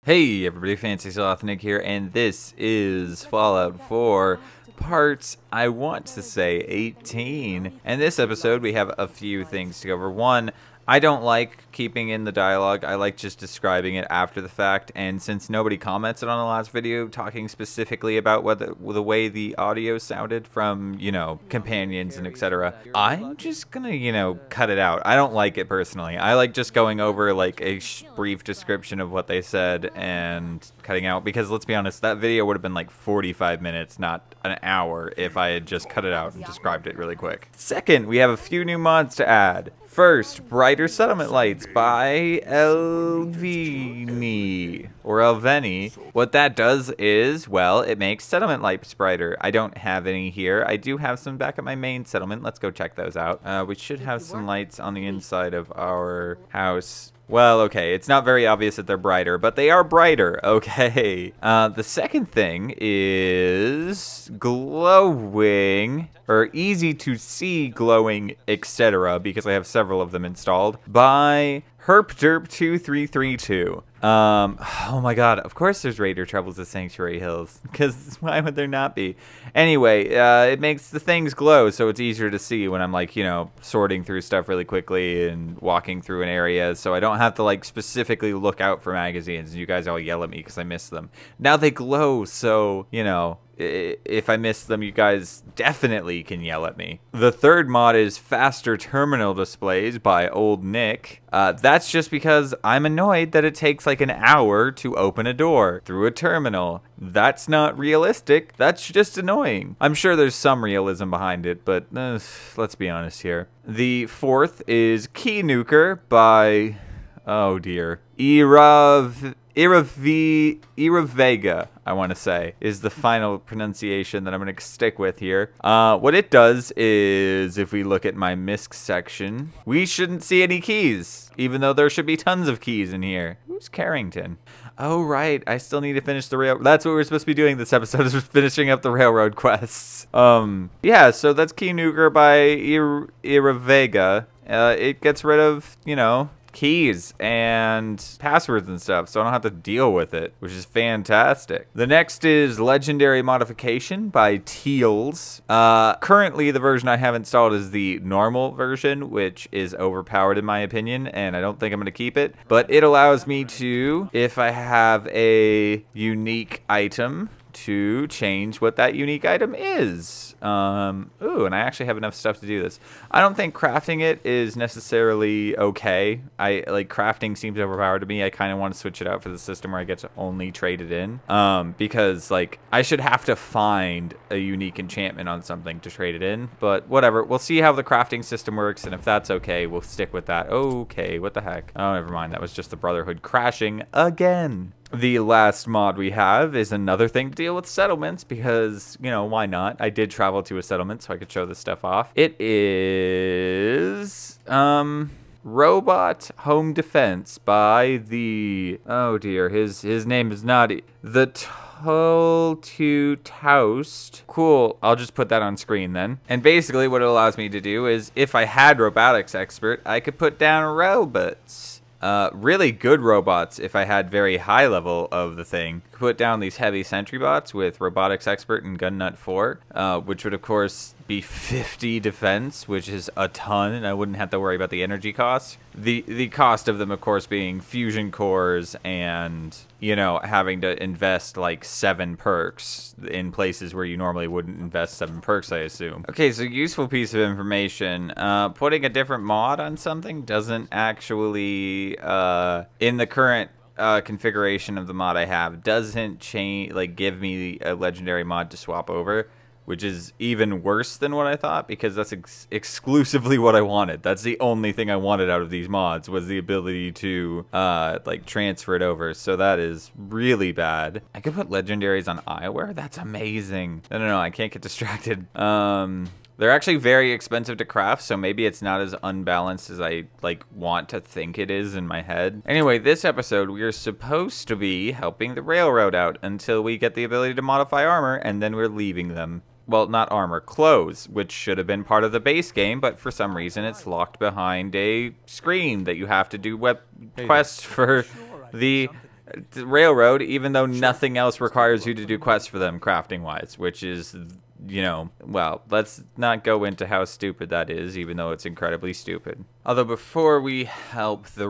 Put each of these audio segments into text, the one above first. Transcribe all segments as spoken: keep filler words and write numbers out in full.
Hey everybody, Fancy Sloth Nick here, and this is Fallout four part, I want to say, eighteen. In this episode, we have a few things to cover. One, I don't like keeping in the dialogue. I like just describing it after the fact, and since nobody commented on the last video talking specifically about what the, the way the audio sounded from, you know, companions and et cetera, I'm just gonna, you know, cut it out. I don't like it personally. I like just going over like a sh brief description of what they said and cutting out, because let's be honest, that video would have been like forty-five minutes, not an hour, if I had just cut it out and described it really quick. Second, we have a few new mods to add. First, Brighter Settlement Lights by Elvini, or Elveni. What that does is, well, it makes settlement lights brighter. I don't have any here. I do have some back at my main settlement. Let's go check those out. Uh, we should have some lights on the inside of our house. Well, okay, it's not very obvious that they're brighter, but they are brighter, okay. Uh, the second thing is glowing, or easy to see glowing, et cetera, because I have several of them installed, by Herp Derp two three three two. Um, oh my god, of course there's Raider Troubles at Sanctuary Hills, because why would there not be? Anyway, uh, it makes the things glow, so it's easier to see when I'm, like, you know, sorting through stuff really quickly and walking through an area, so I don't have to, like, specifically look out for magazines, and you guys all yell at me because I miss them. Now they glow, so, you know, if I miss them, you guys definitely can yell at me. The third mod is Faster Terminal Displays by Old Nick. Uh, that's just because I'm annoyed that it takes like an hour to open a door through a terminal. That's not realistic. That's just annoying. I'm sure there's some realism behind it, but uh, let's be honest here. The fourth is Key Nuker by, oh dear, Irav... Irav Iravega, I want to say, is the final pronunciation that I'm going to stick with here. Uh, what it does is, if we look at my M I S C section, we shouldn't see any keys, even though there should be tons of keys in here. Who's Carrington? Oh, right. I still need to finish the rail. That's what we're supposed to be doing this episode, is finishing up the railroad quests. Um, yeah, so that's Key Nuker by Ir Iravega. Uh, it gets rid of, you know, keys and passwords and stuff, so I don't have to deal with it, which is fantastic. The next is Legendary Modification by Teals. Uh, currently, the version I have installed is the normal version, which is overpowered in my opinion, and I don't think I'm going to keep it, but it allows me to, if I have a unique item, to change what that unique item is. Um, ooh, and I actually have enough stuff to do this. I don't think crafting it is necessarily okay. I like crafting seems overpowered to me. I kind of want to switch it out for the system where I get to only trade it in. Um, because like I should have to find a unique enchantment on something to trade it in, but whatever. We'll see how the crafting system works, and if that's okay, we'll stick with that. Okay, what the heck? Oh, never mind. That was just the Brotherhood crashing again. The last mod we have is another thing to deal with settlements, because, you know, why not? I did travel to a settlement so I could show this stuff off. It is, um, Robot Home Defense by the, oh dear, his, his name is not, the Tull to Toast. Cool, I'll just put that on screen then. And basically what it allows me to do is, if I had Robotics Expert, I could put down robots. Uh, really good robots if I had very high level of the thing. Put down these heavy sentry bots with Robotics Expert and Gun Nut four, uh, which would of course be fifty defense, which is a ton, and I wouldn't have to worry about the energy cost. The the cost of them, of course, being fusion cores and, you know, having to invest like seven perks in places where you normally wouldn't invest seven perks, I assume. Okay, so useful piece of information. Uh, putting a different mod on something doesn't actually, uh, in the current Uh, configuration of the mod I have, doesn't change, like, give me a legendary mod to swap over, which is even worse than what I thought, because that's ex exclusively what I wanted. That's the only thing I wanted out of these mods, was the ability to, uh, like, transfer it over. So that is really bad. I could put legendaries on eyewear? That's amazing. No, no, no, I can't get distracted. Um... They're actually very expensive to craft, so maybe it's not as unbalanced as I, like, want to think it is in my head. Anyway, this episode, we are supposed to be helping the railroad out until we get the ability to modify armor, and then we're leaving them. Well, not armor, clothes, which should have been part of the base game, but for some reason it's locked behind a screen that you have to do web quests for the railroad, even though nothing else requires you to do quests for them crafting-wise, which is, you know, well, let's not go into how stupid that is, even though it's incredibly stupid. Although before we help the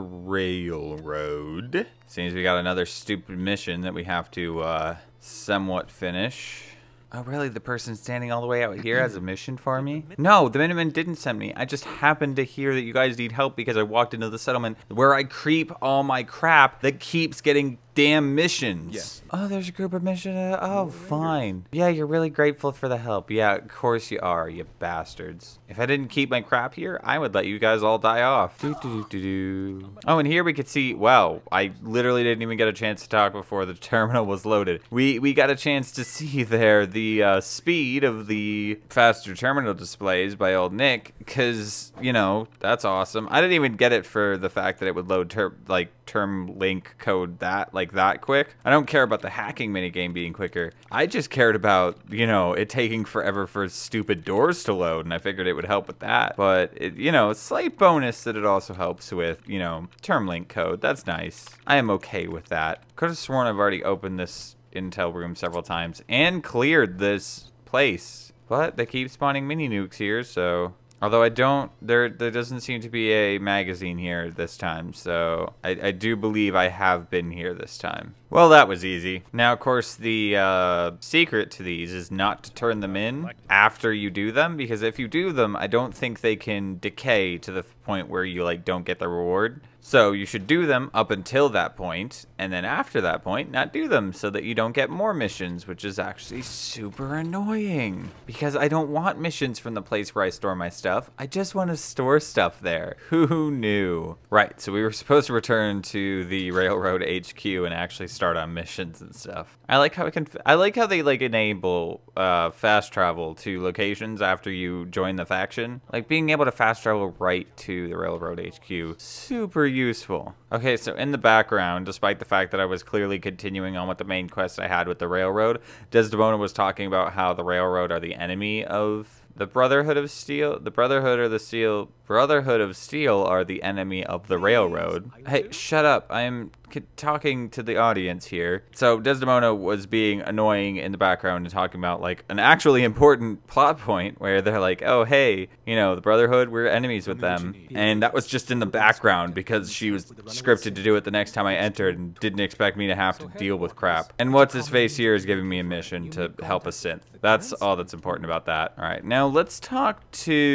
railroad, seems we got another stupid mission that we have to uh, somewhat finish. Oh, really? The person standing all the way out here has a mission for me? No, the Minutemen didn't send me. I just happened to hear that you guys need help because I walked into the settlement where I creep all my crap that keeps getting damn missions. Yes. Oh, there's a group of missions. Uh, oh, fine. Yeah, you're really grateful for the help. Yeah, of course you are, you bastards. If I didn't keep my crap here, I would let you guys all die off. Doo, doo, doo, doo. Oh, and here we could see, wow, I literally didn't even get a chance to talk before the terminal was loaded. We we got a chance to see there the uh, speed of the faster terminal displays by old Nick, because, you know, that's awesome. I didn't even get it for the fact that it would load ter like term link code that like that quick. I don't care about the hacking minigame being quicker. I just cared about, you know, it taking forever for stupid doors to load, and I figured it would help with that. But, it, you know, slight bonus that it also helps with, you know, term link code. That's nice. I am okay with that. Could have sworn I've already opened this intel room several times and cleared this place. But they keep spawning mini nukes here, so... Although I don't, there there doesn't seem to be a magazine here this time, so I, I do believe I have been here this time. Well, that was easy. Now, of course, the uh, secret to these is not to turn them in after you do them, because if you do them, I don't think they can decay to the point where you, like, don't get the reward. So you should do them up until that point, and then after that point, not do them so that you don't get more missions, which is actually super annoying. Because I don't want missions from the place where I store my stuff. I just want to store stuff there. Who knew? Right, so we were supposed to return to the Railroad H Q and actually start on missions and stuff. I like how it can, I like how they like enable uh, fast travel to locations after you join the faction. Like being able to fast travel right to the Railroad H Q. Super useful. Okay, so in the background, despite the fact that I was clearly continuing on with the main quest I had with the railroad, Desdemona was talking about how the railroad are the enemy of the Brotherhood of Steel. The Brotherhood or the Steel Brotherhood of Steel are the enemy of the railroad. Hey, shut up. I'm talking to the audience here. So Desdemona was being annoying in the background and talking about like an actually important plot point where they're like, oh, hey, you know, the Brotherhood, we're enemies with them. And that was just in the background because she was scripted to do it the next time I entered and didn't expect me to have to deal with crap. And what's his face here is giving me a mission to help a synth. That's all that's important about that. All right, now let's talk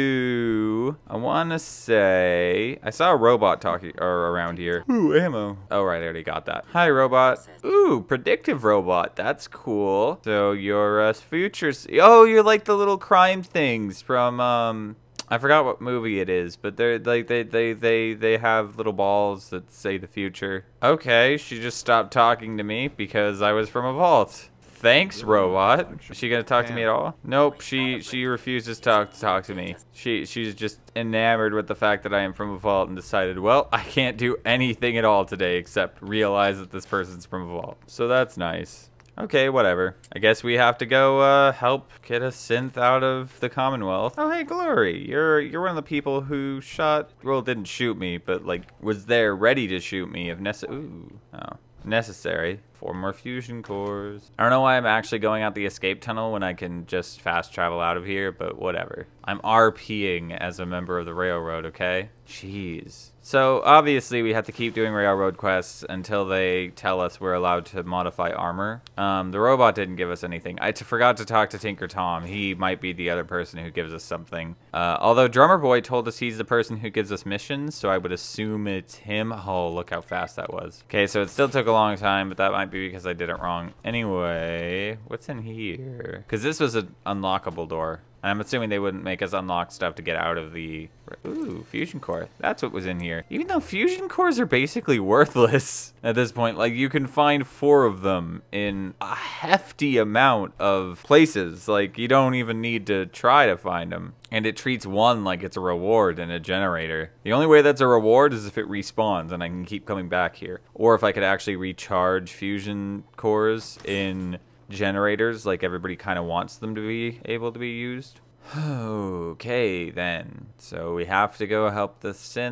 to, I want to say, I saw a robot talking or around here. Ooh, ammo. Oh, right, I already got that. Hi, robot. Ooh, predictive robot. That's cool. So you're a future, oh, you're like the little crime things from, um, I forgot what movie it is, but they're like they they they they have little balls that say the future. Okay, she just stopped talking to me because I was from a vault. Thanks, robot. Is she gonna talk to me at all? Nope, she she refuses to talk to talk to me. She she's just enamored with the fact that I am from a vault and decided, well, I can't do anything at all today except realize that this person's from a vault. So that's nice. Okay, whatever. I guess we have to go uh, help get a synth out of the Commonwealth. Oh, hey, Glory. You're you're one of the people who shot, well, didn't shoot me, but like was there ready to shoot me if necessary. Ooh, oh, necessary. Four more fusion cores. I don't know why I'm actually going out the escape tunnel when I can just fast travel out of here, but whatever. I'm RPing as a member of the railroad, okay? Jeez. So obviously we have to keep doing railroad quests until they tell us we're allowed to modify armor. Um, the robot didn't give us anything. I t forgot to talk to Tinker Tom. He might be the other person who gives us something. Uh, although Drummer Boy told us he's the person who gives us missions, so I would assume it's him. Oh, look how fast that was. Okay, so it still took a long time, but that might be because I did it wrong. Anyway, what's in here? Because this was an unlockable door. I'm assuming they wouldn't make us unlock stuff to get out of the... Ooh, fusion core. That's what was in here. Even though fusion cores are basically worthless at this point. Like, you can find four of them in a hefty amount of places. Like, you don't even need to try to find them. And it treats one like it's a reward in a generator. The only way that's a reward is if it respawns and I can keep coming back here. Or if I could actually recharge fusion cores in... generators like everybody kind of wants them to be able to be used. Okay, then. So we have to go help the synth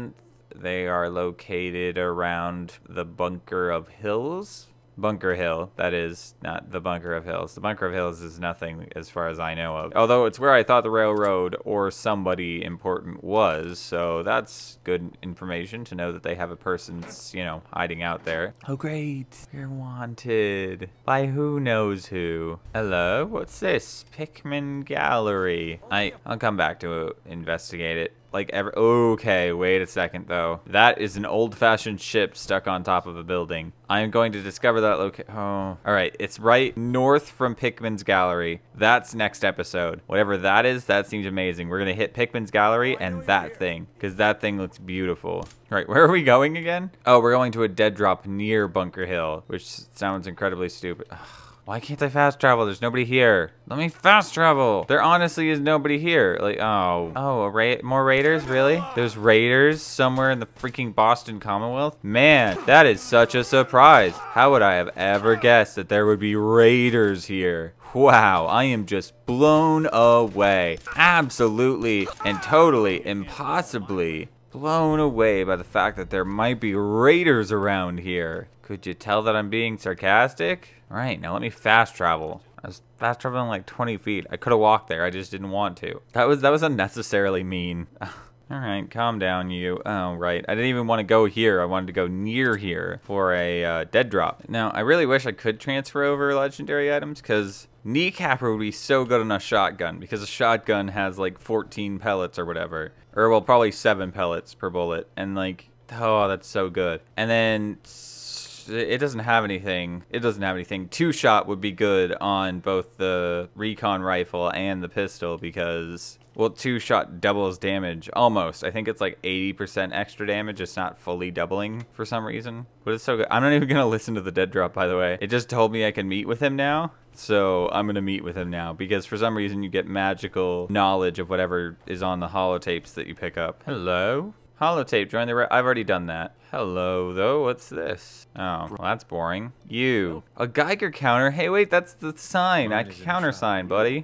They are located around the Bunker of Hills. Bunker Hill, that is, not the Bunker of Hills. The Bunker of Hills is nothing as far as I know of. Although it's where I thought the railroad or somebody important was, so that's good information to know that they have a person's, you know, hiding out there. Oh great, you're wanted. By who knows who. Hello, what's this? Pickman Gallery. I, I'll come back to investigate it. Like ever. Okay, wait a second though. That is an old-fashioned ship stuck on top of a building. I am going to discover that location. Oh, all right. It's right north from Pickman's Gallery. That's next episode. Whatever that is, that seems amazing. We're gonna hit Pickman's Gallery and that thing, because that thing looks beautiful. All right, where are we going again? Oh, we're going to a dead drop near Bunker Hill, which sounds incredibly stupid. Ugh. Why can't I fast travel? There's nobody here. Let me fast travel. There honestly is nobody here. Like, oh. Oh, a ra more raiders? Really? There's raiders somewhere in the freaking Boston Commonwealth? Man, that is such a surprise. How would I have ever guessed that there would be raiders here? Wow, I am just blown away. Absolutely and totally, impossibly blown away by the fact that there might be raiders around here. Could you tell that I'm being sarcastic? All right, now let me fast travel. I was fast traveling like twenty feet. I could have walked there, I just didn't want to. That was that was unnecessarily mean. All right, calm down, you. Oh, right. I didn't even want to go here. I wanted to go near here for a uh, dead drop. Now, I really wish I could transfer over legendary items, because kneecapper would be so good on a shotgun, because a shotgun has like fourteen pellets or whatever. Or, well, probably seven pellets per bullet. And, like, oh, that's so good. And then it doesn't have anything. It doesn't have anything. Two-shot would be good on both the recon rifle and the pistol, because, well, two-shot doubles damage, almost. I think it's like eighty percent extra damage. It's not fully doubling for some reason. But it's so good. I'm not even going to listen to the dead drop, by the way. It just told me I can meet with him now. So I'm going to meet with him now, because for some reason you get magical knowledge of whatever is on the holotapes that you pick up. Hello? Holotape, join the re- I've already done that. Hello, though. What's this? Oh, well, that's boring. You. A Geiger counter? Hey, wait, that's the sign. I countersign, buddy.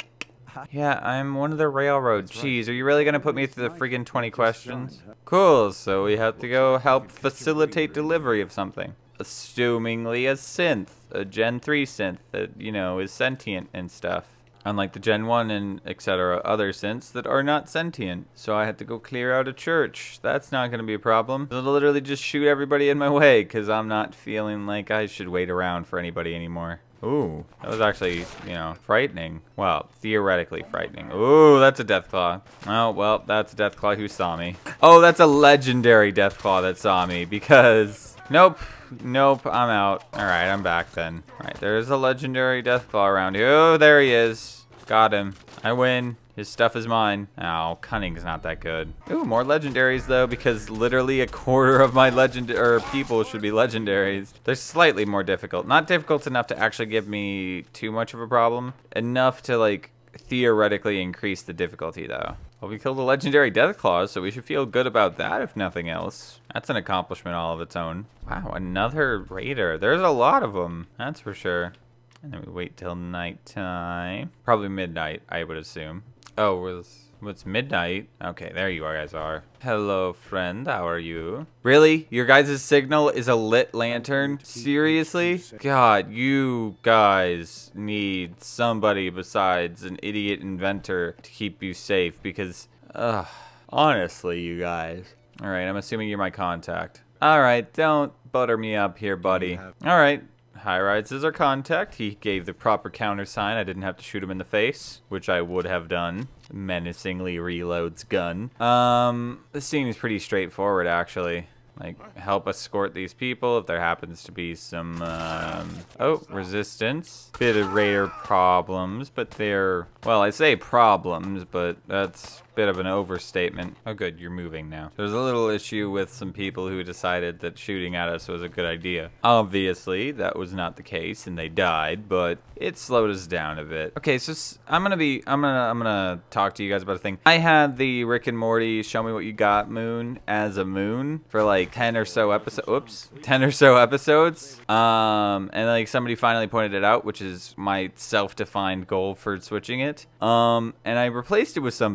Yeah, I'm one of the railroad. Jeez, are you really gonna put me through the friggin' twenty questions? Cool, so we have to go help facilitate delivery of something. Assumingly a synth, a Gen three synth that, you know, is sentient and stuff. Unlike the Gen one and et cetera other synths that are not sentient. So I had to go clear out a church. That's not gonna be a problem. I'll literally just shoot everybody in my way, because I'm not feeling like I should wait around for anybody anymore. Ooh, that was actually, you know, frightening. Well, theoretically frightening. Ooh, that's a Deathclaw. Oh, well, that's a Deathclaw who saw me. Oh, that's a legendary Deathclaw that saw me, because... Nope. Nope, I'm out. Alright, I'm back then. Alright, there's a legendary Deathclaw around here. Oh, there he is. Got him. I win. His stuff is mine. Oh, cunning's not that good. Ooh, more legendaries though, because literally a quarter of my legend or people should be legendaries. They're slightly more difficult. Not difficult enough to actually give me too much of a problem. Enough to like theoretically increase the difficulty though. Well, we killed a legendary Deathclaw, so we should feel good about that if nothing else. That's an accomplishment all of its own. Wow, another raider. There's a lot of them, that's for sure. And then we wait till nighttime. Probably midnight, I would assume. Oh, was what's midnight? Okay, there you guys are. Hello, friend. How are you? Really? Your guys' signal is a lit lantern? Seriously? God, you guys need somebody besides an idiot inventor to keep you safe, because, ugh, honestly, you guys. All right, I'm assuming you're my contact. All right, don't butter me up here, buddy. All right. High-Rise is our contact. He gave the proper countersign. I didn't have to shoot him in the face, which I would have done. Menacingly reloads gun. Um, this seems pretty straightforward, actually. Like, help escort these people if there happens to be some, um... oh, resistance. Bit of raider problems, but they're... well, I say problems, but that's a bit of an overstatement. Oh, good, you're moving now. There's a little issue with some people who decided that shooting at us was a good idea. Obviously, that was not the case, and they died, but it slowed us down a bit. Okay, so I'm gonna be... I'm gonna, I'm gonna talk to you guys about a thing. I had the Rick and Morty Show Me What You Got moon as a moon for, like, ten or so episodes. Oops. ten or so episodes. Um, and, like, somebody finally pointed it out, which is my self-defined goal for switching it. Um, and I replaced it with something, but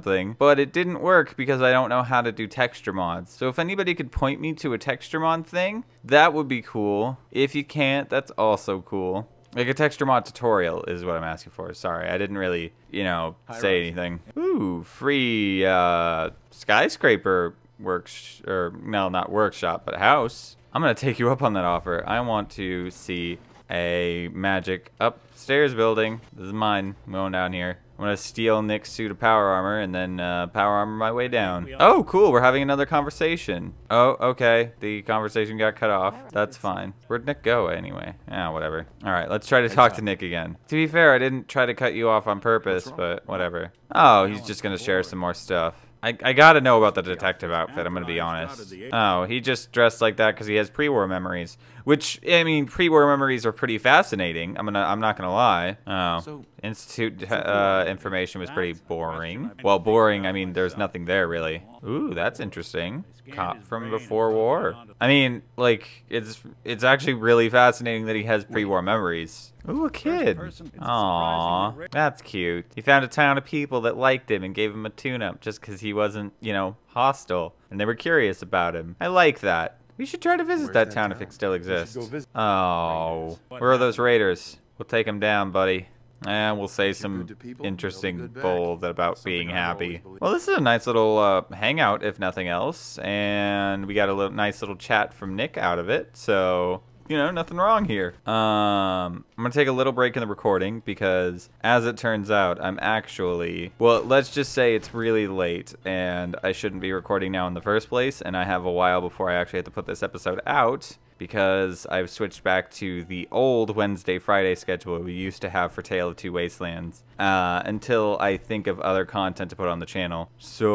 but it didn't work because I don't know how to do texture mods. So if anybody could point me to a texture mod thing, that would be cool. If you can't, that's also cool. Like a texture mod tutorial is what I'm asking for. Sorry, I didn't really, you know, say anything. Ooh, free uh, skyscraper works, or no, not workshop, but house. I'm gonna take you up on that offer. I want to see a magic upstairs building. This is mine. I'm going down here. I'm gonna steal Nick's suit of power armor and then uh, power armor my way down. Oh, cool. We're having another conversation. Oh, okay. The conversation got cut off. That's fine. Where'd Nick go anyway? Yeah, whatever. All right, let's try to talk to Nick again. To be fair, I didn't try to cut you off on purpose, but whatever. Oh, he's just gonna share some more stuff. I, I gotta know about the detective outfit, I'm gonna be honest. Oh, he just dressed like that because he has pre-war memories. Which, I mean, pre-war memories are pretty fascinating. I'm gonna, I'm not gonna lie. Oh, Institute uh, information was pretty boring. Well, boring, I mean, there's nothing there, really. Ooh, that's interesting. Cop from before war. I mean, like, it's it's actually really fascinating that he has pre-war memories. Ooh, a kid. Aww, that's cute. He found a town of people that liked him and gave him a tune-up just because he wasn't, you know, hostile. And they were curious about him. I like that. We should try to visit that, that town, town if it still exists. Oh, where are those raiders? We'll take them down, buddy. And we'll say some interesting bull about being happy. Well, this is a nice little uh, hangout, if nothing else. And we got a little, nice little chat from Nick out of it. So, you know, nothing wrong here. Um, I'm going to take a little break in the recording because, as it turns out, I'm actually... Well, let's just say it's really late and I shouldn't be recording now in the first place. And I have a while before I actually have to put this episode out, because I've switched back to the old Wednesday, Friday schedule we used to have for Tale of Two Wastelands, uh, until I think of other content to put on the channel.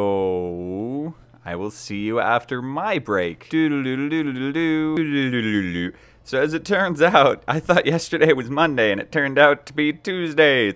So, I will see you after my break. So as it turns out, I thought yesterday was Monday and it turned out to be Tuesday.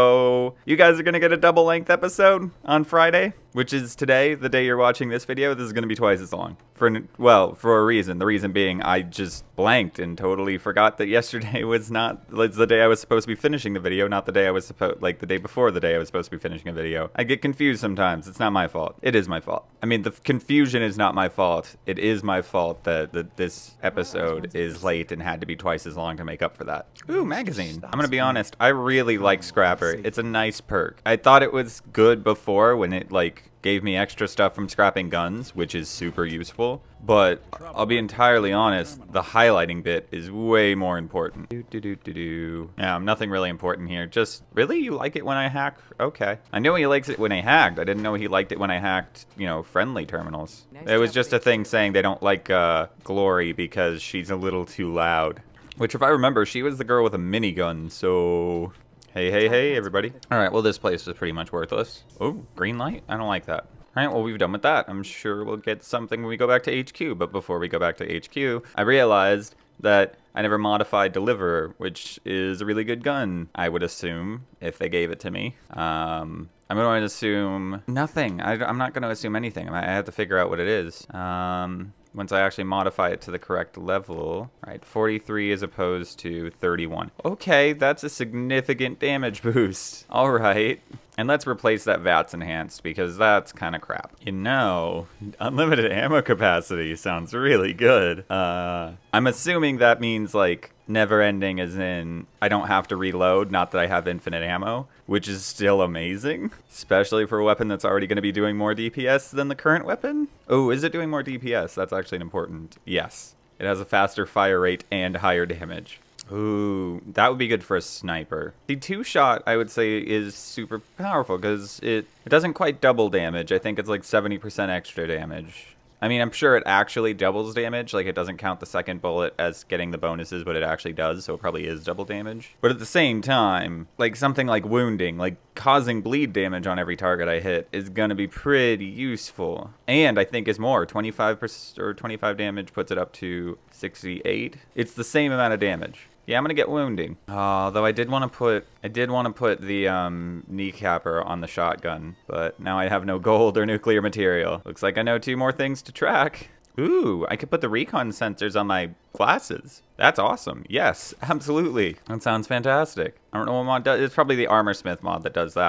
So you guys are gonna get a double length episode on Friday, which is today, the day you're watching this video. This is gonna be twice as long. For, well, for a reason. The reason being I just blanked and totally forgot that yesterday was not, was the day I was supposed to be finishing the video, not the day I was supposed, like the day before the day I was supposed to be finishing a video. I get confused sometimes. It's not my fault. It is my fault. I mean, the confusion is not my fault. It is my fault that, that this episode is late and had to be twice as long to make up for that. Ooh, magazine. I'm gonna be honest, I really like Scrapper. It's a nice perk. I thought it was good before when it, like, gave me extra stuff from scrapping guns, which is super useful. But I'll be entirely honest, the highlighting bit is way more important. Do, do, do, do, do. Yeah, nothing really important here. Just, really? You like it when I hack? Okay. I know he likes it when I hacked. I didn't know he liked it when I hacked, you know, friendly terminals. It was just a thing saying they don't like uh, Glory because she's a little too loud. Which, if I remember, she was the girl with a minigun, so... Hey, hey, hey, everybody. All right, well, this place is pretty much worthless. Oh, green light? I don't like that. All right, well, we've done with that. I'm sure we'll get something when we go back to H Q. But before we go back to H Q, I realized that I never modified Deliverer, which is a really good gun, I would assume, if they gave it to me. Um, I'm going to assume nothing. I, I'm not going to assume anything. I have to figure out what it is. Um... Once I actually modify it to the correct level. Right, forty-three as opposed to thirty-one. Okay, that's a significant damage boost. All right. And let's replace that V A T's enhanced because that's kind of crap. You know, unlimited ammo capacity sounds really good. Uh, I'm assuming that means like never ending as in I don't have to reload, not that I have infinite ammo, which is still amazing, especially for a weapon that's already going to be doing more D P S than the current weapon. Oh, is it doing more D P S? That's actually an important. Yes. It has a faster fire rate and higher damage. Ooh, that would be good for a sniper. The two-shot, I would say, is super powerful because it, it doesn't quite double damage. I think it's like seventy percent extra damage. I mean, I'm sure it actually doubles damage. Like, it doesn't count the second bullet as getting the bonuses, but it actually does, so it probably is double damage. But at the same time, like, something like wounding, like, causing bleed damage on every target I hit is gonna be pretty useful. And I think is more. twenty-five percent or twenty-five damage puts it up to sixty-eight. It's the same amount of damage. Yeah, I'm gonna get wounding. Oh, though I did want to put, I did want to put the um, kneecapper on the shotgun, but now I have no gold or nuclear material. Looks like I know two more things to track. Ooh, I could put the recon sensors on my glasses. That's awesome. Yes, absolutely. That sounds fantastic. I don't know what mod does. It's probably the Armorsmith mod that does that.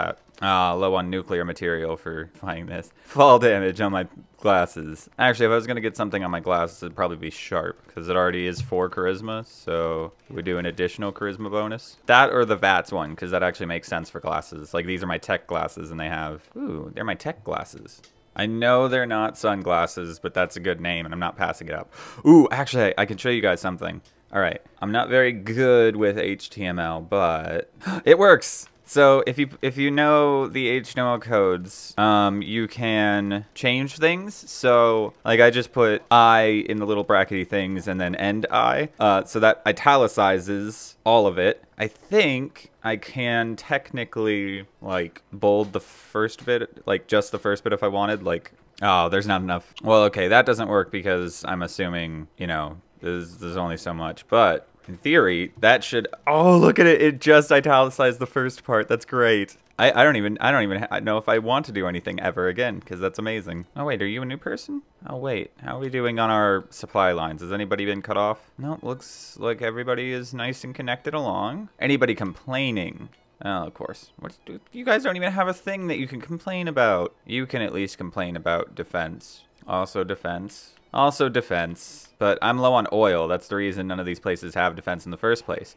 Ah, low on nuclear material for finding this. Fall damage on my glasses. Actually, if I was going to get something on my glasses, it'd probably be sharp, because it already is four charisma, so we do an additional charisma bonus. That or the V A T S one, because that actually makes sense for glasses. Like, these are my tech glasses, and they have... Ooh, they're my tech glasses. I know they're not sunglasses, but that's a good name, and I'm not passing it up. Ooh, actually, I can show you guys something. All right, I'm not very good with H T M L, but it works. So if you if you know the H T M L codes, um, you can change things. So like I just put I in the little brackety things and then end I, uh, so that italicizes all of it. I think I can technically like bold the first bit, like just the first bit if I wanted. Like, oh, there's not enough. Well, okay, that doesn't work because I'm assuming, you know, there's, there's only so much, but in theory, that should... Oh, look at it. It just italicized the first part. That's great. I, I don't even I don't even know if I want to do anything ever again, because that's amazing. Oh, wait. Are you a new person? Oh, wait. How are we doing on our supply lines? Has anybody been cut off? No, looks like everybody is nice and connected along. Anybody complaining? Oh, of course. What, you guys don't even have a thing that you can complain about. You can at least complain about defense. Also defense. Also defense. But I'm low on oil. That's the reason none of these places have defense in the first place.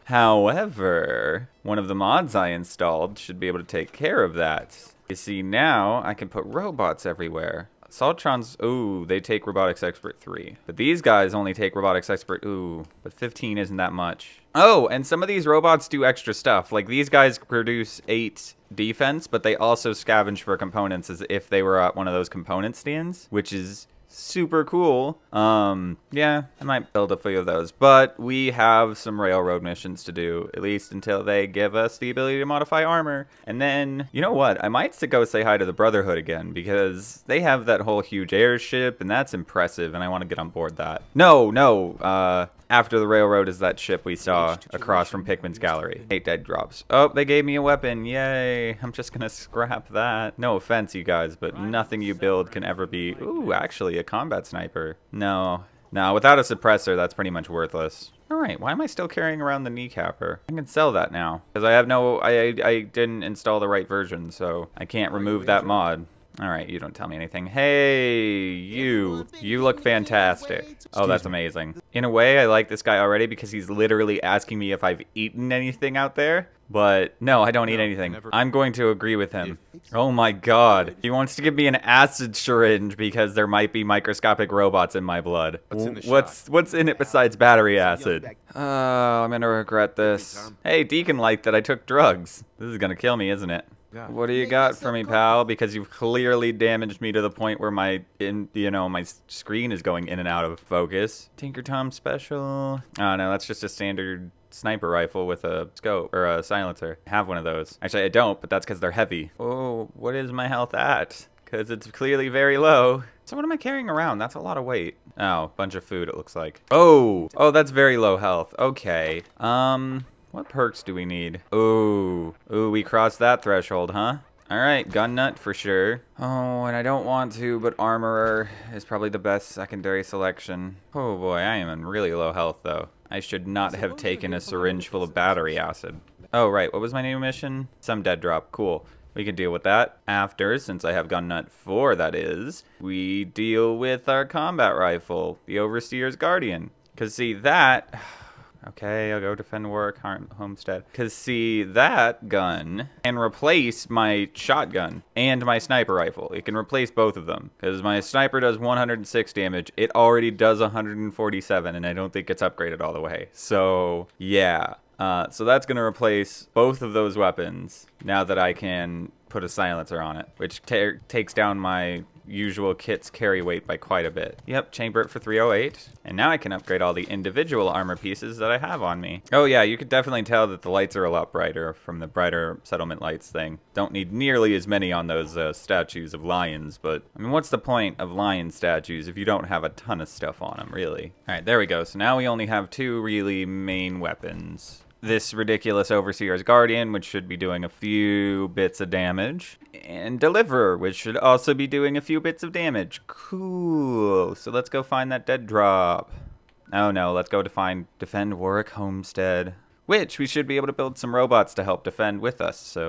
However, one of the mods I installed should be able to take care of that. You see, now I can put robots everywhere. Saltrons, ooh, they take Robotics Expert three. But these guys only take Robotics Expert, ooh, but fifteen isn't that much. Oh, and some of these robots do extra stuff. Like these guys produce eight defense, but they also scavenge for components as if they were at one of those component stands, which is super cool. Um, yeah, I might build a few of those, but we have some railroad missions to do, at least until they give us the ability to modify armor. And then, you know what? I might go say hi to the Brotherhood again, because they have that whole huge airship, and that's impressive, and I want to get on board that. No, no, uh... after the railroad is that ship we saw across from Pickman's gallery. Eight dead drops. Oh, they gave me a weapon. Yay. I'm just gonna scrap that. No offense, you guys, but nothing you build can ever be... Ooh, actually, a combat sniper. No. No, without a suppressor, that's pretty much worthless. Alright, why am I still carrying around the kneecapper? I can sell that now. Because I have no... I, I, I didn't install the right version, so I can't remove that mod. Alright, you don't tell me anything. Hey, you. You look fantastic. Oh, that's amazing. In a way, I like this guy already because he's literally asking me if I've eaten anything out there. But no, I don't eat anything. I'm going to agree with him. Oh my god. He wants to give me an acid syringe because there might be microscopic robots in my blood. What's what's in it besides battery acid? Oh, I'm gonna regret this. Hey, Deacon liked that I took drugs. This is gonna kill me, isn't it? What do you got for me, pal? Because you've clearly damaged me to the point where my, in, you know, my screen is going in and out of focus. Tinker Tom special. Oh no, that's just a standard sniper rifle with a scope or a silencer. I have one of those. Actually, I don't, but that's because they're heavy. Oh, what is my health at? Because it's clearly very low. So what am I carrying around? That's a lot of weight. Oh, bunch of food, it looks like. Oh, oh, that's very low health. Okay. Um... What perks do we need? Ooh. Ooh, we crossed that threshold, huh? Alright, gun nut for sure. Oh, and I don't want to, but armorer is probably the best secondary selection. Oh boy, I am in really low health though. I should not have taken a syringe full of battery acid. Oh right, what was my new mission? Some dead drop, cool. We can deal with that after, since I have gun nut four, that is. We deal with our combat rifle, the Overseer's Guardian. Cause see, that... Okay, I'll go defend Warwick Homestead. Because, see, that gun can replace my shotgun and my sniper rifle. It can replace both of them. Because my sniper does one hundred six damage. It already does one hundred forty-seven, and I don't think it's upgraded all the way. So, yeah. Uh, so that's going to replace both of those weapons now that I can put a silencer on it, which takes down my usual kit's carry weight by quite a bit. Yep, chamber it for three oh eight. And now I can upgrade all the individual armor pieces that I have on me. Oh yeah, you could definitely tell that the lights are a lot brighter from the brighter settlement lights thing. Don't need nearly as many on those uh, statues of lions, but I mean, what's the point of lion statues if you don't have a ton of stuff on them, really? All right, there we go. So now we only have two really main weapons. This ridiculous Overseer's Guardian, which should be doing a few bits of damage. And Deliverer, which should also be doing a few bits of damage. Cool. So let's go find that dead drop. Oh no, let's go to find defend Warwick Homestead. Which we should be able to build some robots to help defend with us, so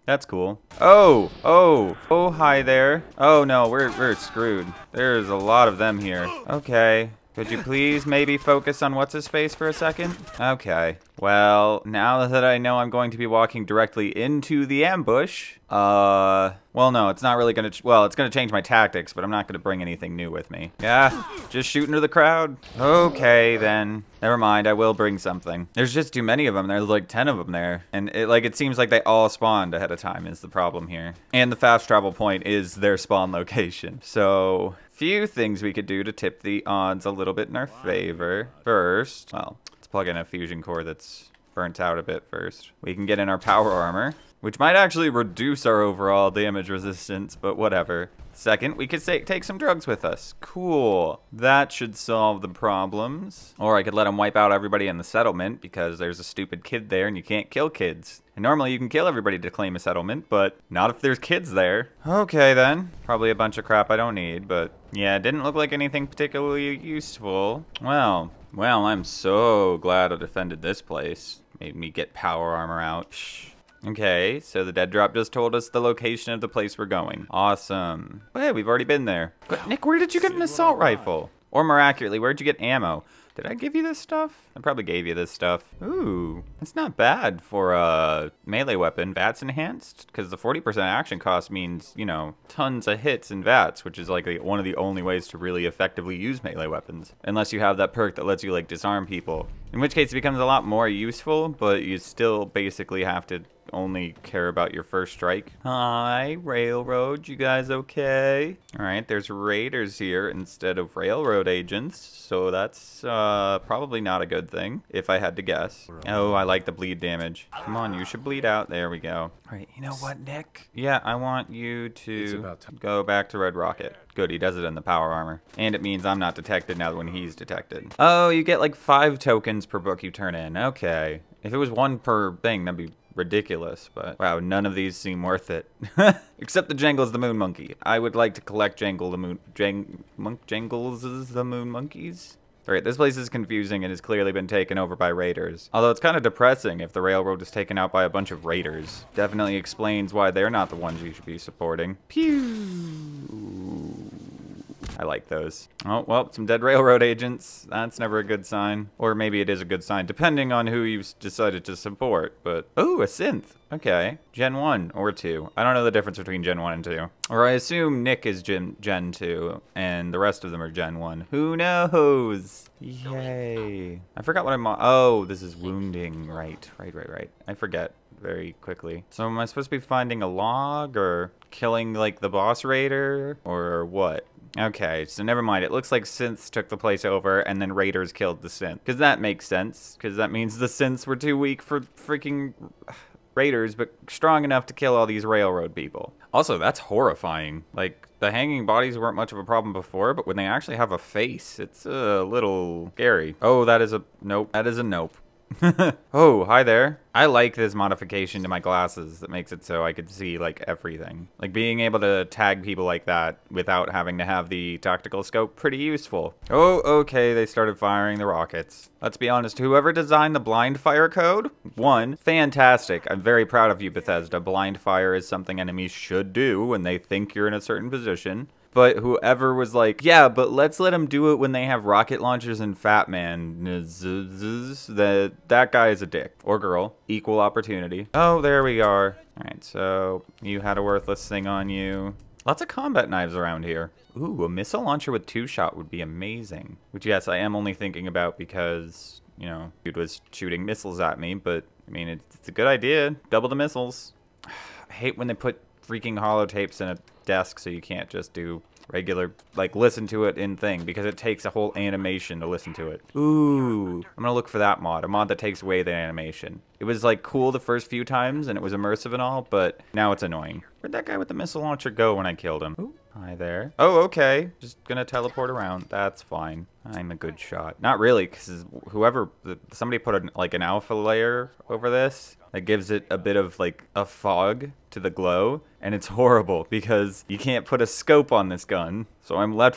That's cool. Oh, oh, oh, hi there. Oh no, we're, we're screwed. There's a lot of them here. Okay. Could you please maybe focus on what's his face for a second? Okay. Well, now that I know I'm going to be walking directly into the ambush, uh, well, no, it's not really gonna, ch well, it's gonna change my tactics, but I'm not gonna bring anything new with me. Yeah, just shoot into the crowd. Okay, then. Never mind, I will bring something. There's just too many of them. There's like ten of them there. And it, like, it seems like they all spawned ahead of time is the problem here. And the fast travel point is their spawn location. So, few things we could do to tip the odds a little bit in our favor. First, well, let's plug in a fusion core that's burnt out a bit first. We can get in our power armor, which might actually reduce our overall damage resistance, but whatever. Second, we could say, take some drugs with us. Cool. That should solve the problems. Or I could let them wipe out everybody in the settlement because there's a stupid kid there and you can't kill kids. And normally you can kill everybody to claim a settlement, but not if there's kids there. Okay then. Probably a bunch of crap I don't need, but yeah, it didn't look like anything particularly useful. Well, well, I'm so glad I defended this place. Made me get power armor out. Psh. Okay, so the dead drop just told us the location of the place we're going. Awesome. But hey, we've already been there. But Nick, where did you get an assault rifle? Or more accurately, where'd you get ammo? Did I give you this stuff? I probably gave you this stuff. Ooh, it's not bad for a melee weapon. V A T's enhanced? Because the forty percent action cost means, you know, tons of hits in V A Ts, which is like the, one of the only ways to really effectively use melee weapons. Unless you have that perk that lets you like disarm people. In which case it becomes a lot more useful, but you still basically have to only care about your first strike. Hi, Railroad, you guys okay? Alright, there's raiders here instead of railroad agents, so that's uh, probably not a good thing, if I had to guess. Oh, I like the bleed damage. Come on, you should bleed out. There we go. Alright, you know what, Nick? Yeah, I want you to go back to Red Rocket. Good, he does it in the power armor. And it means I'm not detected now when he's detected. Oh, you get like five tokens per book you turn in. Okay. If it was one per thing, that'd be ridiculous, but wow, none of these seem worth it. Except the Jangles the Moon Monkey. I would like to collect Jangle the Moon... Jang... Monk... Jangles the Moon Monkeys? Alright, this place is confusing and has clearly been taken over by raiders. Although it's kind of depressing if the railroad is taken out by a bunch of raiders. Definitely explains why they're not the ones you should be supporting. Pew! I like those. Oh, well, some dead railroad agents. That's never a good sign. Or maybe it is a good sign, depending on who you've decided to support. But, oh, a synth. Okay. Gen one or two. I don't know the difference between Gen one and two. Or I assume Nick is Gen, Gen two, and the rest of them are Gen one. Who knows? Yay. I forgot what I'm on. Oh, this is wounding. Right, right, right, right. I forget very quickly. So am I supposed to be finding a log, or killing, like, the boss raider, or what? Okay, so never mind. It looks like synths took the place over and then raiders killed the synth. Because that makes sense. Because that means the synths were too weak for freaking raiders, but strong enough to kill all these railroad people. Also, that's horrifying. Like, the hanging bodies weren't much of a problem before, but when they actually have a face, it's a little scary. Oh, that is a nope. That is a nope. Oh, hi there. I like this modification to my glasses that makes it so I could see, like, everything. Like, being able to tag people like that without having to have the tactical scope, pretty useful. Oh, okay, they started firing the rockets. Let's be honest, whoever designed the blind fire code, one, fantastic. I'm very proud of you, Bethesda. Blind fire is something enemies should do when they think you're in a certain position. But whoever was like, yeah, but let's let them do it when they have rocket launchers and Fat Man, that, that guy is a dick. Or girl. Equal opportunity. Oh, there we are. Alright, so you had a worthless thing on you. Lots of combat knives around here. Ooh, a missile launcher with two-shot would be amazing. Which, yes, I am only thinking about because, you know, dude was shooting missiles at me. But, I mean, it's, it's a good idea. Double the missiles. I hate when they put freaking holotapes in a desk so you can't just do regular, like, listen to it in thing, because it takes a whole animation to listen to it. Ooh, I'm gonna look for that mod, a mod that takes away the animation. It was, like, cool the first few times, and it was immersive and all, but now it's annoying. Where'd that guy with the missile launcher go when I killed him? Ooh, hi there. Oh, okay. Just gonna teleport around. That's fine. I'm a good shot. Not really, because whoever, somebody put, a, like, an alpha layer over this that gives it a bit of, like, a fog to the glow, and it's horrible because you can't put a scope on this gun, so I'm left with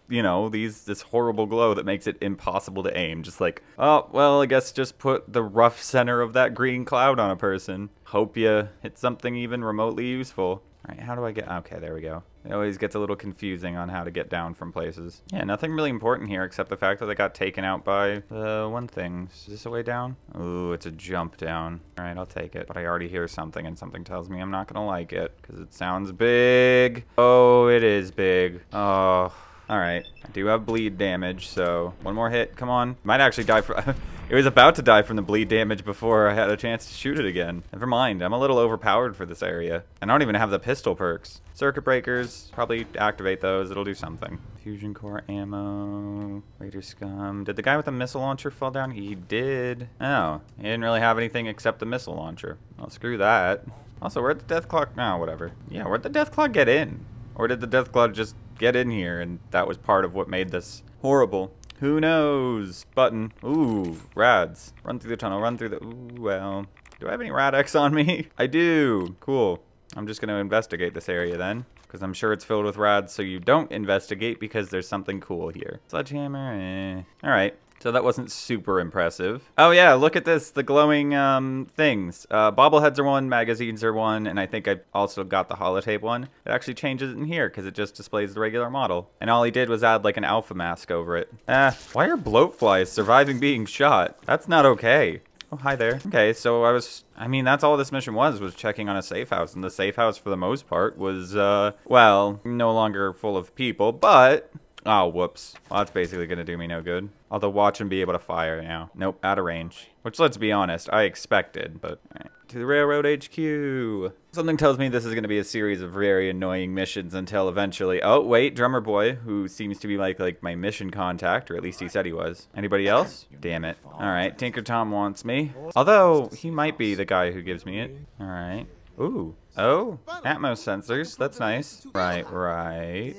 you know, these this horrible glow that makes it impossible to aim. Just like, oh, well, I guess just put the rough center of that green cloud on a person. Hope you hit something even remotely useful. All right, how do I get... Okay, there we go. It always gets a little confusing on how to get down from places. Yeah, nothing really important here except the fact that I got taken out by the uh, one thing. Is this a way down? Ooh, it's a jump down. All right, I'll take it. But I already hear something, and something tells me I'm not gonna like it because it sounds big. Oh, it is big. Oh, all right. I do have bleed damage, so one more hit. Come on. Might actually die for... It was about to die from the bleed damage before I had a chance to shoot it again. Never mind, I'm a little overpowered for this area. I don't even have the pistol perks. Circuit breakers, probably activate those, it'll do something. Fusion core ammo, Raider scum. Did the guy with the missile launcher fall down? He did. Oh, he didn't really have anything except the missile launcher. Well, screw that. Also, where'd the death clock, no, whatever. Yeah, where'd the death clock get in? Or did the death clock just get in here and that was part of what made this horrible? Who knows? Button. Ooh, rads. Run through the tunnel, run through the... Ooh, well... Do I have any Rad-X on me? I do. Cool. I'm just going to investigate this area then. Because I'm sure it's filled with rads, so you don't investigate because there's something cool here. Sledgehammer, eh. Alright. So that wasn't super impressive. Oh yeah, look at this, the glowing um, things. Uh, bobbleheads are one, magazines are one, and I think I also got the holotape one. It actually changes it in here because it just displays the regular model. And all he did was add like an alpha mask over it. Ah, why are bloatflies surviving being shot? That's not okay. Oh, hi there. Okay, so I was, I mean, that's all this mission was, was checking on a safe house. And the safe house, for the most part, was, uh, well, no longer full of people, but... Oh, whoops. Well, that's basically going to do me no good. Although watch and be able to fire now. Nope, out of range. Which, let's be honest, I expected, but... Alright. To the railroad H Q. Something tells me this is going to be a series of very annoying missions until eventually... Oh, wait, Drummer Boy, who seems to be like, like my mission contact, or at least he said he was. Anybody else? Damn it. Alright, Tinker Tom wants me. Although, he might be the guy who gives me it. Alright. Ooh. Oh, Atmos sensors. That's nice. Right, right.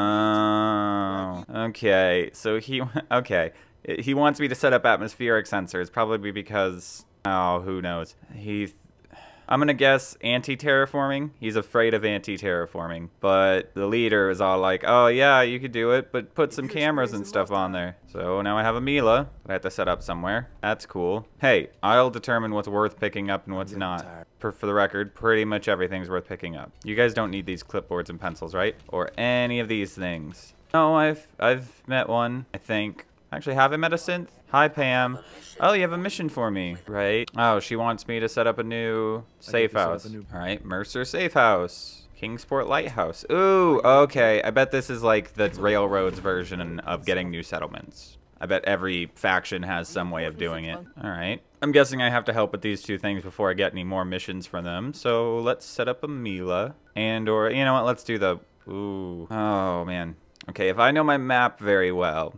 Oh. Okay, so he... Okay. He wants me to set up atmospheric sensors, probably because... Oh, who knows. He... I'm gonna guess anti-terraforming. He's afraid of anti-terraforming. But the leader is all like, oh yeah, you could do it, but put some cameras and stuff on there. So now I have a Mila that I have to set up somewhere. That's cool. Hey, I'll determine what's worth picking up and what's not. For, for the record, pretty much everything's worth picking up. You guys don't need these clipboards and pencils, right? Or any of these things. No, I've, I've met one, I think. Actually, have I met a synth? Hi, Pam. Oh, you have a mission for me, right? Oh, she wants me to set up a new safe house. New... All right, Mercer Safe House. Kingsport Lighthouse. Ooh, okay. I bet this is like the Railroads version of getting new settlements. I bet every faction has some way of doing it. All right. I'm guessing I have to help with these two things before I get any more missions from them. So let's set up a Mila. And, or, you know what, let's do the... Ooh. Oh, man. Okay, if I know my map very well,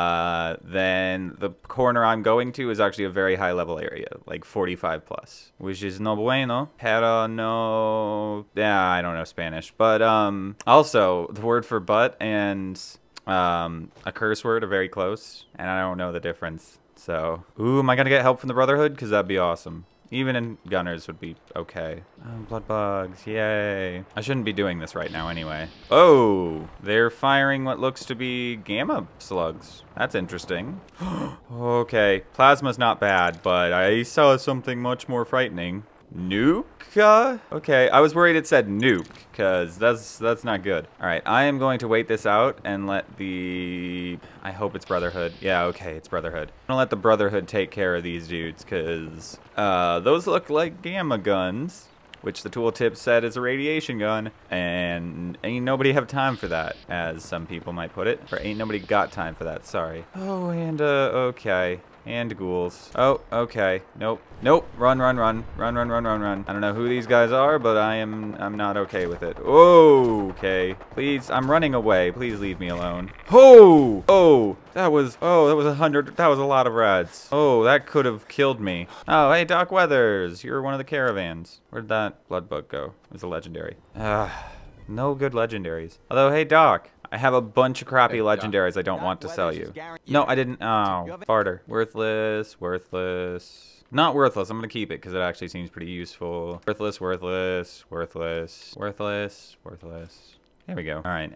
uh, then the corner I'm going to is actually a very high level area, like forty-five plus, which is no bueno, pero no, yeah, I don't know Spanish, but um, also the word for butt and um, a curse word are very close, and I don't know the difference, so, ooh, am I gonna get help from the Brotherhood? Because that'd be awesome. Even in gunners would be okay. Oh, blood bugs, yay. I shouldn't be doing this right now anyway. Oh, they're firing what looks to be gamma slugs. That's interesting. Okay, plasma's not bad, but I saw something much more frightening. Nuke? Uh, okay, I was worried it said nuke, because that's that's not good. All right, I am going to wait this out and let the... I hope it's Brotherhood. Yeah, okay, it's Brotherhood. I'm gonna let the Brotherhood take care of these dudes, because uh, those look like gamma guns, which the tooltip said is a radiation gun, and ain't nobody have time for that, as some people might put it. Or ain't nobody got time for that, sorry. Oh, and, uh, okay. And ghouls. Oh, okay. Nope. Nope. Run, run, run. Run, run, run, run, run. I don't know who these guys are, but I am I'm not okay with it. Oh, okay. Please, I'm running away. Please leave me alone. Oh! Oh! That was oh, that was a hundred that was a lot of rads. Oh, that could have killed me. Oh, hey Doc Weathers. You're one of the caravans. Where'd that blood bug go? It was a legendary. Ah, no good legendaries. Although, hey Doc. I have a bunch of crappy legendaries I don't want to sell you. No, I didn't. Oh, barter. Worthless, worthless. Not worthless. I'm going to keep it because it actually seems pretty useful. Worthless, worthless, worthless, worthless, worthless. There we go. All right,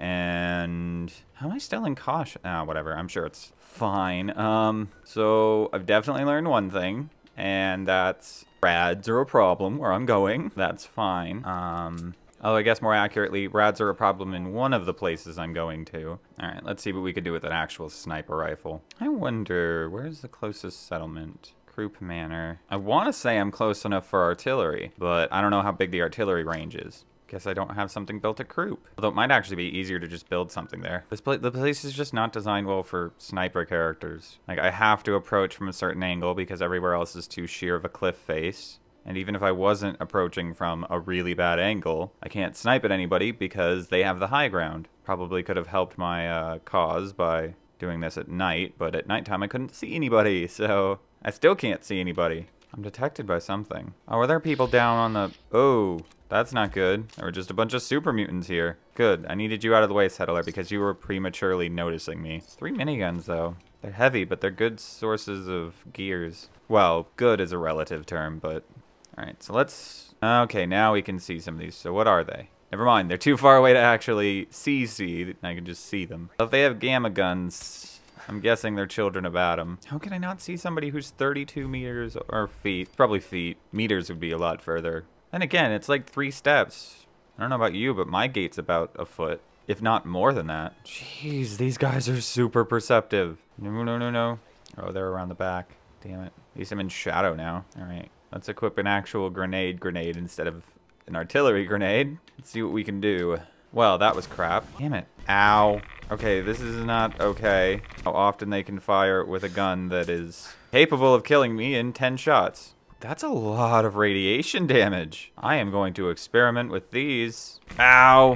and how am I still in caution? Ah, whatever. I'm sure it's fine. Um, so I've definitely learned one thing, and that's rads are a problem where I'm going. That's fine. Um, oh, I guess more accurately, rads are a problem in one of the places I'm going to. All right, let's see what we could do with an actual sniper rifle. I wonder, where's the closest settlement? Croup Manor. I want to say I'm close enough for artillery, but I don't know how big the artillery range is. Guess I don't have something built at Croup. Although it might actually be easier to just build something there. This pla the place is just not designed well for sniper characters. Like, I have to approach from a certain angle because everywhere else is too sheer of a cliff face. And even if I wasn't approaching from a really bad angle, I can't snipe at anybody because they have the high ground. Probably could have helped my uh, cause by doing this at night, but at nighttime I couldn't see anybody, so I still can't see anybody. I'm detected by something. Oh, are there people down on the... Oh, that's not good. There were just a bunch of super mutants here. Good. I needed you out of the way, Settler, because you were prematurely noticing me. Three miniguns, though. They're heavy, but they're good sources of gears. Well, good is a relative term, but... Alright, so let's... Okay, now we can see some of these. So what are they? Never mind, they're too far away to actually see see. I can just see them. If they have gamma guns, I'm guessing they're children of Adam. How can I not see somebody who's thirty-two meters or feet? Probably feet. Meters would be a lot further. And again, it's like three steps. I don't know about you, but my gate's about a foot, if not more than that. Jeez, these guys are super perceptive. No, no, no, no. Oh, they're around the back. Damn it. At least I'm in shadow now. All right, let's equip an actual grenade grenade instead of an artillery grenade. Let's see what we can do. Well, that was crap. Damn it. Ow. Okay, this is not okay. How often they can fire with a gun that is capable of killing me in ten shots. That's a lot of radiation damage. I am going to experiment with these. Ow.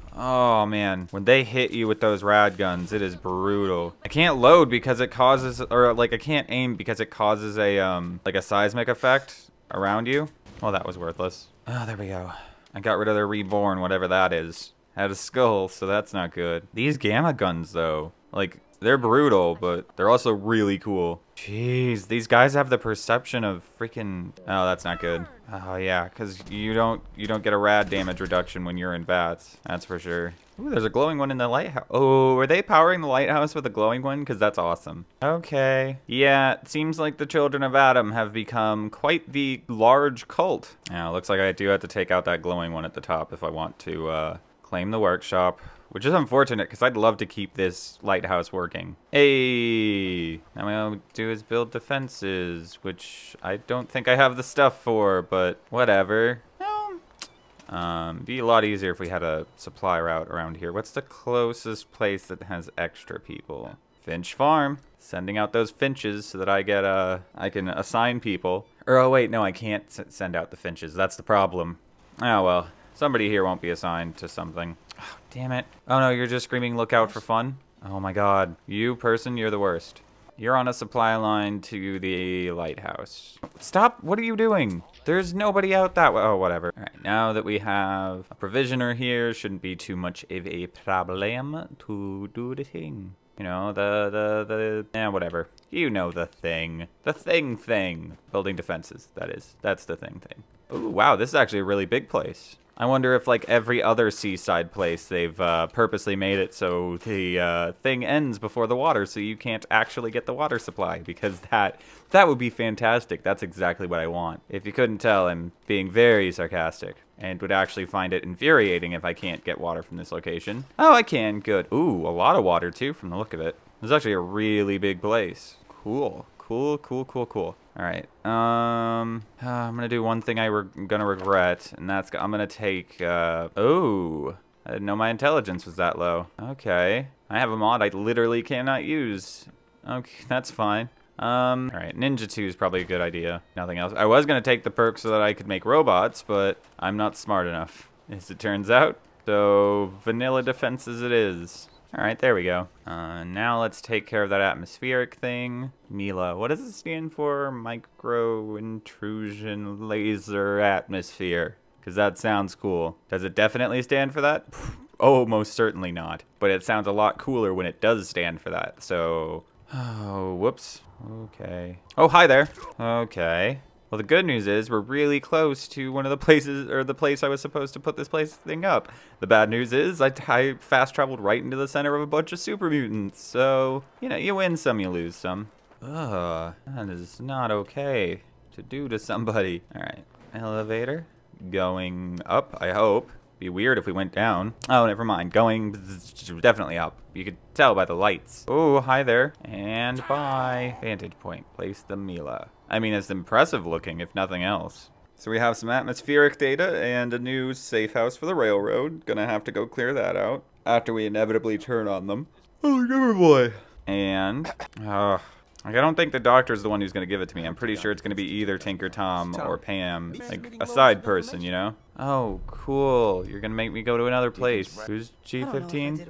Oh, man. When they hit you with those rad guns, it is brutal. I can't load because it causes, or like I can't aim because it causes a, um, like a seismic effect around you. Well, that was worthless. Oh, there we go. I got rid of their reborn, whatever that is. Had a skull, so that's not good. These gamma guns, though, like, they're brutal, but they're also really cool. Jeez, these guys have the perception of freaking... Oh, that's not good. Oh, yeah, because you don't you don't get a rad damage reduction when you're in bats. That's for sure. Ooh, there's a glowing one in the lighthouse. Oh, are they powering the lighthouse with a glowing one? Because that's awesome. Okay. Yeah, it seems like the Children of Adam have become quite the large cult. Now, it looks like I do have to take out that glowing one at the top if I want to uh, claim the workshop. Which is unfortunate, because I'd love to keep this lighthouse working. Hey! Now what I'll do is build defenses, which I don't think I have the stuff for, but whatever. Well, um, be a lot easier if we had a supply route around here. What's the closest place that has extra people? Finch Farm. Sending out those finches so that I get, uh, I can assign people. Or, oh wait, no, I can't s send out the finches. That's the problem. Oh well. Somebody here won't be assigned to something. Oh, damn it. Oh no, you're just screaming look out for fun? Oh my god. You person, you're the worst. You're on a supply line to the lighthouse. Stop, what are you doing? There's nobody out that way. Oh, whatever. All right, now that we have a provisioner here, shouldn't be too much of a problem to do the thing. You know, the, the, the, eh, whatever. You know the thing. The thing thing. Building defenses, that is. That's the thing thing. Ooh, wow, this is actually a really big place. I wonder if, like, every other seaside place, they've uh, purposely made it so the uh, thing ends before the water, so you can't actually get the water supply, because that that would be fantastic. That's exactly what I want. If you couldn't tell, I'm being very sarcastic, and would actually find it infuriating if I can't get water from this location. Oh, I can. Good. Ooh, a lot of water, too, from the look of it. This is actually a really big place. Cool. Cool, cool, cool, cool. All right. Um, uh, I'm gonna do one thing I am gonna regret, and that's I'm gonna take. Uh, oh, I didn't know my intelligence was that low. Okay, I have a mod I literally cannot use. Okay, that's fine. Um, all right, Ninja two is probably a good idea. Nothing else. I was gonna take the perk so that I could make robots, but I'm not smart enough, as it turns out. So vanilla defenses it is. All right, there we go. Uh, now let's take care of that atmospheric thing. Mila, what does it stand for? Micro intrusion laser atmosphere. Because that sounds cool. Does it definitely stand for that? Oh, most certainly not. But it sounds a lot cooler when it does stand for that. So, oh, whoops. Okay. Oh, hi there. Okay. Well, the good news is we're really close to one of the places, or the place I was supposed to put this place thing up. The bad news is I, I fast traveled right into the center of a bunch of super mutants. So, you know, you win some, you lose some. Ugh, that is not okay to do to somebody. All right, elevator going up, I hope. Be weird if we went down. Oh, never mind. Going definitely up. You could tell by the lights. Oh, hi there. And bye. Vantage point. Place the Mila. I mean, it's impressive looking, if nothing else. So we have some atmospheric data and a new safe house for the railroad. Gonna have to go clear that out after we inevitably turn on them. Oh, good boy. And, uh, I don't think the doctor's the one who's going to give it to me. I'm pretty sure it's going to be either Tinker Tom or Pam. Like, a side person, you know? Oh, cool. You're going to make me go to another place. Who's G fifteen?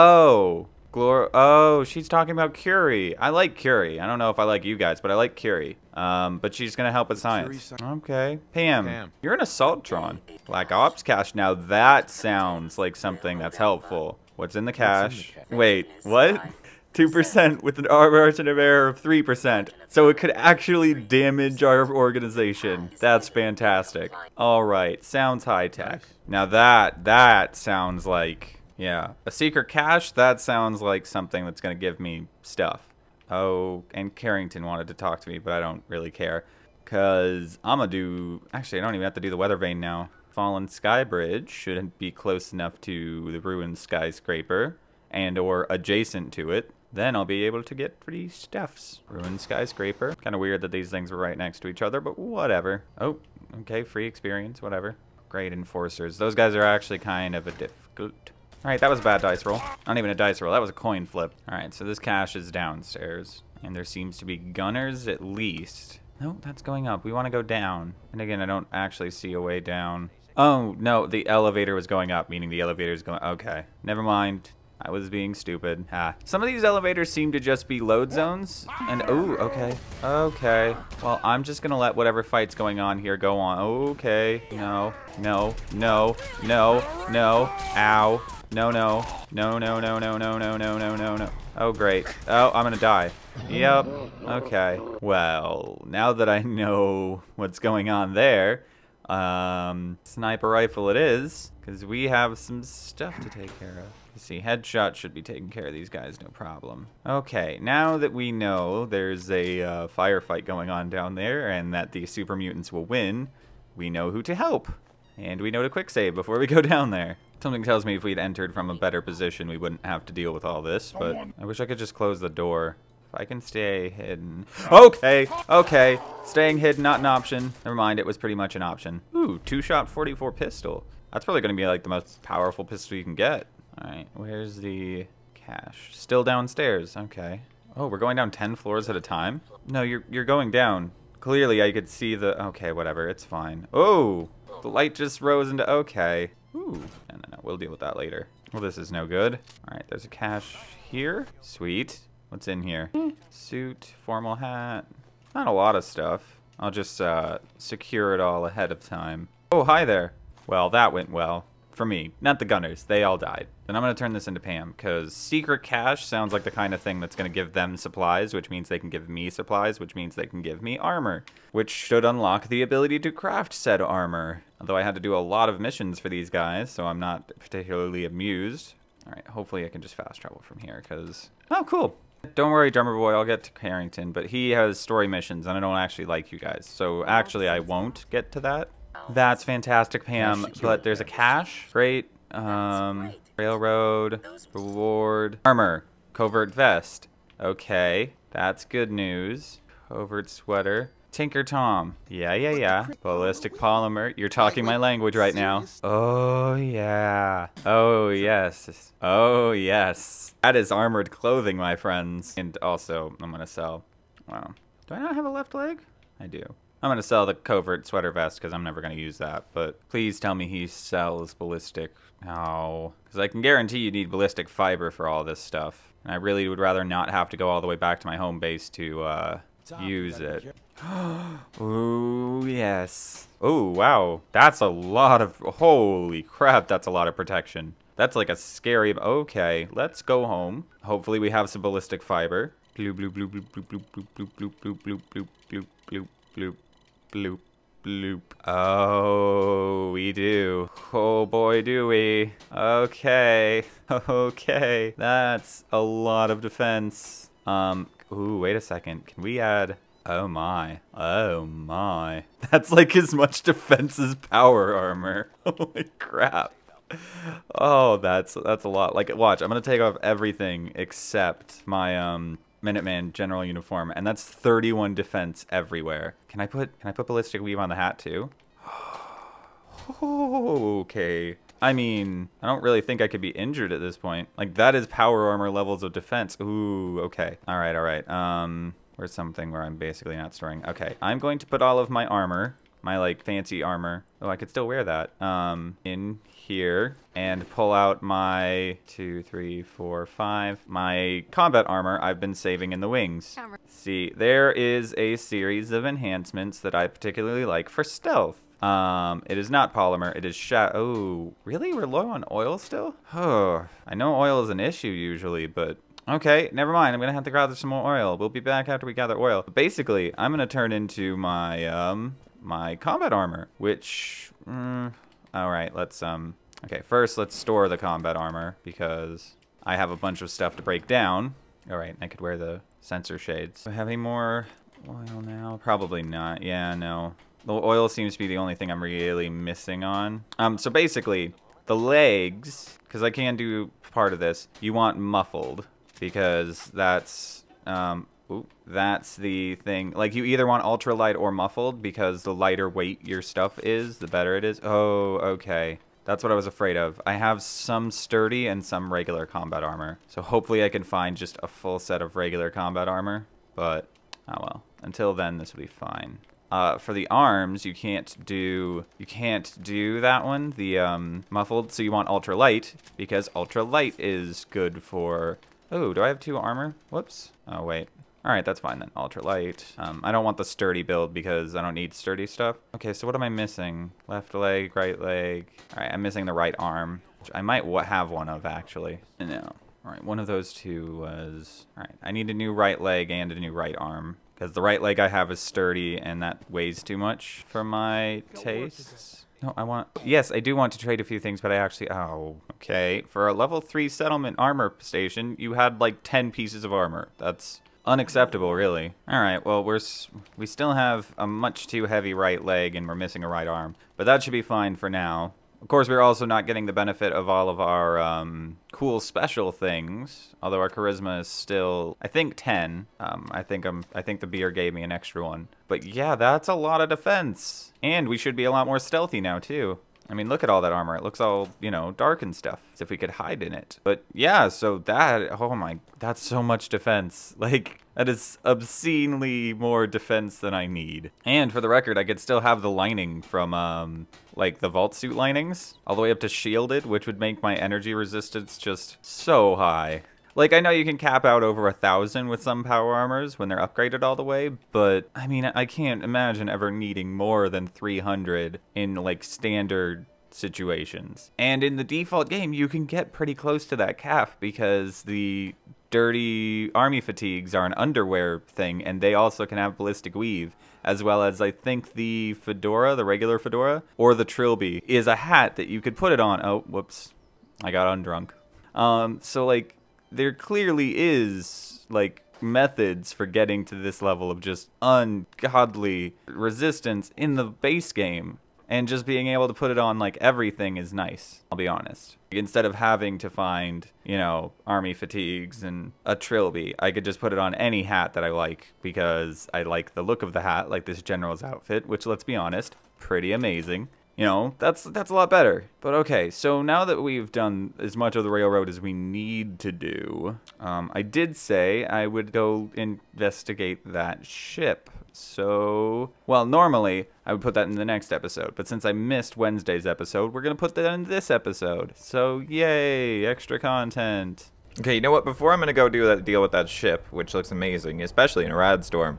Oh, Glor- Oh, she's talking about Curie. I like Curie. I don't know if I like you guys, but I like Curie. Um, but she's going to help with science. Okay. Pam, you're an Assaultron. Black Ops cache. Now that sounds like something that's helpful. What's in the cache? Wait, what? two percent with an margin of error of three percent. So it could actually damage our organization. That's fantastic. All right, sounds high-tech. Now that, that sounds like, yeah. A secret cache, that sounds like something that's going to give me stuff. Oh, and Carrington wanted to talk to me, but I don't really care. Because I'm going to do, actually, I don't even have to do the weather vane now. Fallen Sky Bridge shouldn't be close enough to the ruined skyscraper and or adjacent to it. Then I'll be able to get pretty stuffs. Ruined skyscraper. Kind of weird that these things were right next to each other, but whatever. Oh, okay, free experience, whatever. Great enforcers. Those guys are actually kind of a difficult. All right, that was a bad dice roll. Not even a dice roll, that was a coin flip. All right, so this cache is downstairs. And there seems to be gunners at least. No, that's going up. We want to go down. And again, I don't actually see a way down. Oh, no, the elevator was going up, meaning the elevator is going, okay. Never mind. I was being stupid. Ah. Some of these elevators seem to just be load zones. And, oh, okay. Okay. Well, I'm just gonna let whatever fight's going on here go on. Okay. No. No. No. No. No. Ow. No, no. No, no, no, no, no, no, no, no, no, no. Oh, great. Oh, I'm gonna die. Yep. Okay. Well, now that I know what's going on there, um, sniper rifle it is, because we have some stuff to take care of. You see, headshot should be taking care of these guys, no problem. Okay, now that we know there's a uh, firefight going on down there and that the super mutants will win, we know who to help. And we know to quick save before we go down there. Something tells me if we'd entered from a better position, we wouldn't have to deal with all this, but I wish I could just close the door. If I can stay hidden. Okay, okay. Staying hidden, not an option. Never mind, it was pretty much an option. Ooh, two-shot forty-four pistol. That's probably going to be like the most powerful pistol you can get. All right, where's the cache? Still downstairs. Okay. Oh, we're going down ten floors at a time? No, you're you're going down. Clearly, I could see the... Okay, whatever. It's fine. Oh, the light just rose into... Okay. Ooh. No, no, no. We'll deal with that later. Well, this is no good. All right, there's a cache here. Sweet. What's in here? Suit, formal hat. Not a lot of stuff. I'll just uh, secure it all ahead of time. Oh, hi there. Well, that went well. For me, not the gunners. They all died. Then I'm going to turn this into Pam, because secret cache sounds like the kind of thing that's going to give them supplies, which means they can give me supplies, which means they can give me armor, which should unlock the ability to craft said armor. Although I had to do a lot of missions for these guys, so I'm not particularly amused. All right, hopefully I can just fast travel from here, because... Oh, cool. Don't worry, Drummer Boy, I'll get to Carrington, but he has story missions, and I don't actually like you guys. So actually, I won't get to that. That's fantastic, Pam, but there's a cache. Great. Um, railroad, reward, armor, covert vest. Okay, that's good news. Covert sweater. Tinker Tom. Yeah, yeah, yeah. Ballistic polymer. You're talking my language right now. Oh, yeah. Oh, yes. Oh, yes. That is armored clothing, my friends. And also, I'm gonna sell... Wow. Do I not have a left leg? I do. I'm going to sell the covert sweater vest because I'm never going to use that. But please tell me he sells ballistic. Oh. Because I can guarantee you need ballistic fiber for all this stuff. And I really would rather not have to go all the way back to my home base to uh, use it. Ooh, yes. Oh, wow. That's a lot of... Holy crap, that's a lot of protection. That's like a scary... Okay, let's go home. Hopefully we have some ballistic fiber. Bloop, bloop, bloop, bloop, bloop, bloop, bloop, bloop, bloop, bloop, bloop, bloop, bloop. bloop, bloop. Oh, we do. Oh boy, do we. Okay. Okay. That's a lot of defense. Um, ooh, wait a second. Can we add... Oh my. Oh my. That's like as much defense as power armor. Holy crap. Oh, that's that's a lot. Like, watch, I'm gonna take off everything except my um Minuteman general uniform, and that's thirty-one defense everywhere. Can I put can I put ballistic weave on the hat too? Okay. I mean, I don't really think I could be injured at this point. Like, that is power armor levels of defense. Ooh, okay. All right, all right. Um, where's something where I'm basically not storing? Okay, I'm going to put all of my armor, my like fancy armor. Oh, I could still wear that. Um, in here and pull out my two, three, four, five. My combat armor I've been saving in the wings. See, there is a series of enhancements that I particularly like for stealth. Um, it is not polymer, it is shat- Oh, really? We're low on oil still? Oh, I know oil is an issue usually, but okay, never mind. I'm gonna have to gather some more oil. We'll be back after we gather oil. But basically, I'm gonna turn into my, um, my combat armor, which, mm, all right, let's, um, okay, first let's store the combat armor because I have a bunch of stuff to break down. All right, I could wear the sensor shades. Do I have any more oil now? Probably not. Yeah, no. The oil seems to be the only thing I'm really missing on. Um, so basically, the legs, because I can do part of this, you want muffled because that's, um, ooh, that's the thing. Like, you either want ultralight or muffled because the lighter weight your stuff is, the better it is. Oh, okay. That's what I was afraid of. I have some sturdy and some regular combat armor. So hopefully I can find just a full set of regular combat armor. But, oh well. Until then, this will be fine. Uh, for the arms, you can't do you can't do that one, the um, muffled. So you want ultralight because ultralight is good for. Oh, do I have two armor? Whoops. Oh wait. All right, that's fine then. Ultralight. Um, I don't want the sturdy build because I don't need sturdy stuff. Okay, so what am I missing? Left leg, right leg. All right, I'm missing the right arm, which I might have one of actually. No. All right, one of those two was. All right, I need a new right leg and a new right arm. Because the right leg I have is sturdy, and that weighs too much for my tastes. No, I want... Yes, I do want to trade a few things, but I actually... Oh, okay. For a level three settlement armor station, you had like ten pieces of armor. That's unacceptable, really. All right, well, we're... we still have a much too heavy right leg, and we're missing a right arm. But that should be fine for now. Of course, we're also not getting the benefit of all of our um, cool special things. Although our charisma is still, I think, ten. Um, I think I'm. I think the beer gave me an extra one. But yeah, that's a lot of defense, and we should be a lot more stealthy now too. I mean, look at all that armor. It looks all, you know, dark and stuff, as if we could hide in it. But yeah, so that, oh my, that's so much defense. Like, that is obscenely more defense than I need. And for the record, I could still have the lining from, um, like, the vault suit linings, all the way up to shielded, which would make my energy resistance just so high. Like, I know you can cap out over a thousand with some power armors when they're upgraded all the way, but, I mean, I can't imagine ever needing more than three hundred in, like, standard situations. And in the default game, you can get pretty close to that cap because the dirty army fatigues are an underwear thing, and they also can have ballistic weave, as well as, I think, the fedora, the regular fedora, or the trilby, is a hat that you could put it on. Oh, whoops. I got undrunk. Um, so, like, there clearly is, like, methods for getting to this level of just ungodly resistance in the base game. And just being able to put it on, like, everything is nice, I'll be honest. Instead of having to find, you know, army fatigues and a trilby, I could just put it on any hat that I like because I like the look of the hat, like this general's outfit, which, let's be honest, pretty amazing. You know, that's that's a lot better. But okay, so now that we've done as much of the railroad as we need to do, um, I did say I would go investigate that ship. So, well, normally I would put that in the next episode, but since I missed Wednesday's episode, we're going to put that in this episode. So, yay, extra content. Okay, you know what? Before I'm going to go do that deal with that ship, which looks amazing, especially in a rad storm,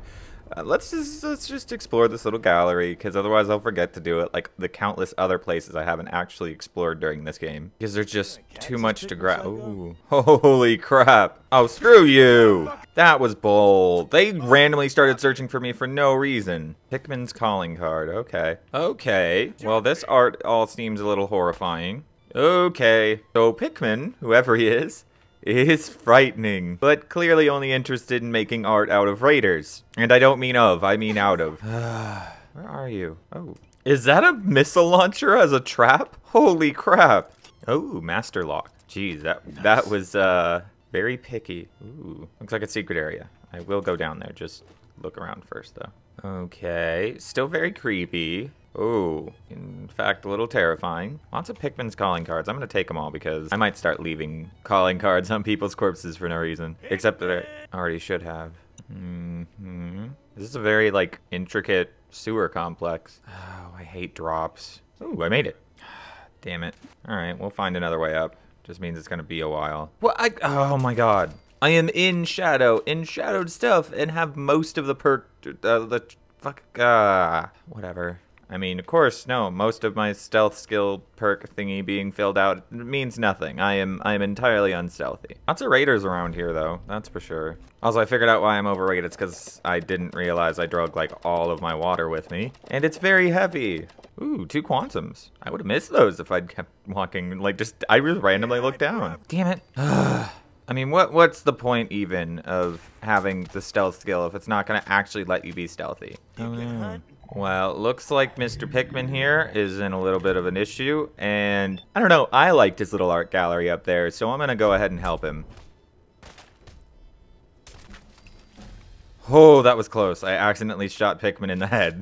Uh, let's just let's just explore this little gallery, because otherwise I'll forget to do it, like the countless other places I haven't actually explored during this game, because there's just too much to grab. Ooh, holy crap! Oh, screw you! That was bold. They randomly started searching for me for no reason. Pickman's calling card. Okay. Okay. Well, this art all seems a little horrifying. Okay. So Pickman, whoever he is, is frightening, but clearly only interested in making art out of raiders. And I don't mean of, I mean out of. Where are you? Oh. Is that a missile launcher as a trap? Holy crap. Oh, master lock. Jeez, that, that was uh, very picky. Ooh, looks like a secret area. I will go down there, just look around first though. Okay, still very creepy. Oh, in fact, a little terrifying. Lots of Pickman's calling cards. I'm going to take them all because I might start leaving calling cards on people's corpses for no reason. Except that I already should have. Mm-hmm. This is a very, like, intricate sewer complex. Oh, I hate drops. Ooh, I made it. Damn it. Alright, we'll find another way up. Just means it's going to be a while. What? I, oh my god. I am in shadow, in shadowed stuff, and have most of the perk, uh, the, fuck, ah, uh, whatever. I mean, of course, no, most of my stealth skill perk thingy being filled out means nothing. I am I am entirely unstealthy. Lots of raiders around here, though, that's for sure. Also, I figured out why I'm overrated. It's because I didn't realize I drug, like, all of my water with me. And it's very heavy. Ooh, two quantums. I would have missed those if I'd kept walking, like, just, I just randomly looked down. Damn it. I mean, what what's the point, even, of having the stealth skill if it's not going to actually let you be stealthy? Oh, no. Well, looks like Mister Pickman here is in a little bit of an issue, and I don't know, I liked his little art gallery up there, so I'm gonna go ahead and help him. Oh, that was close. I accidentally shot Pickman in the head.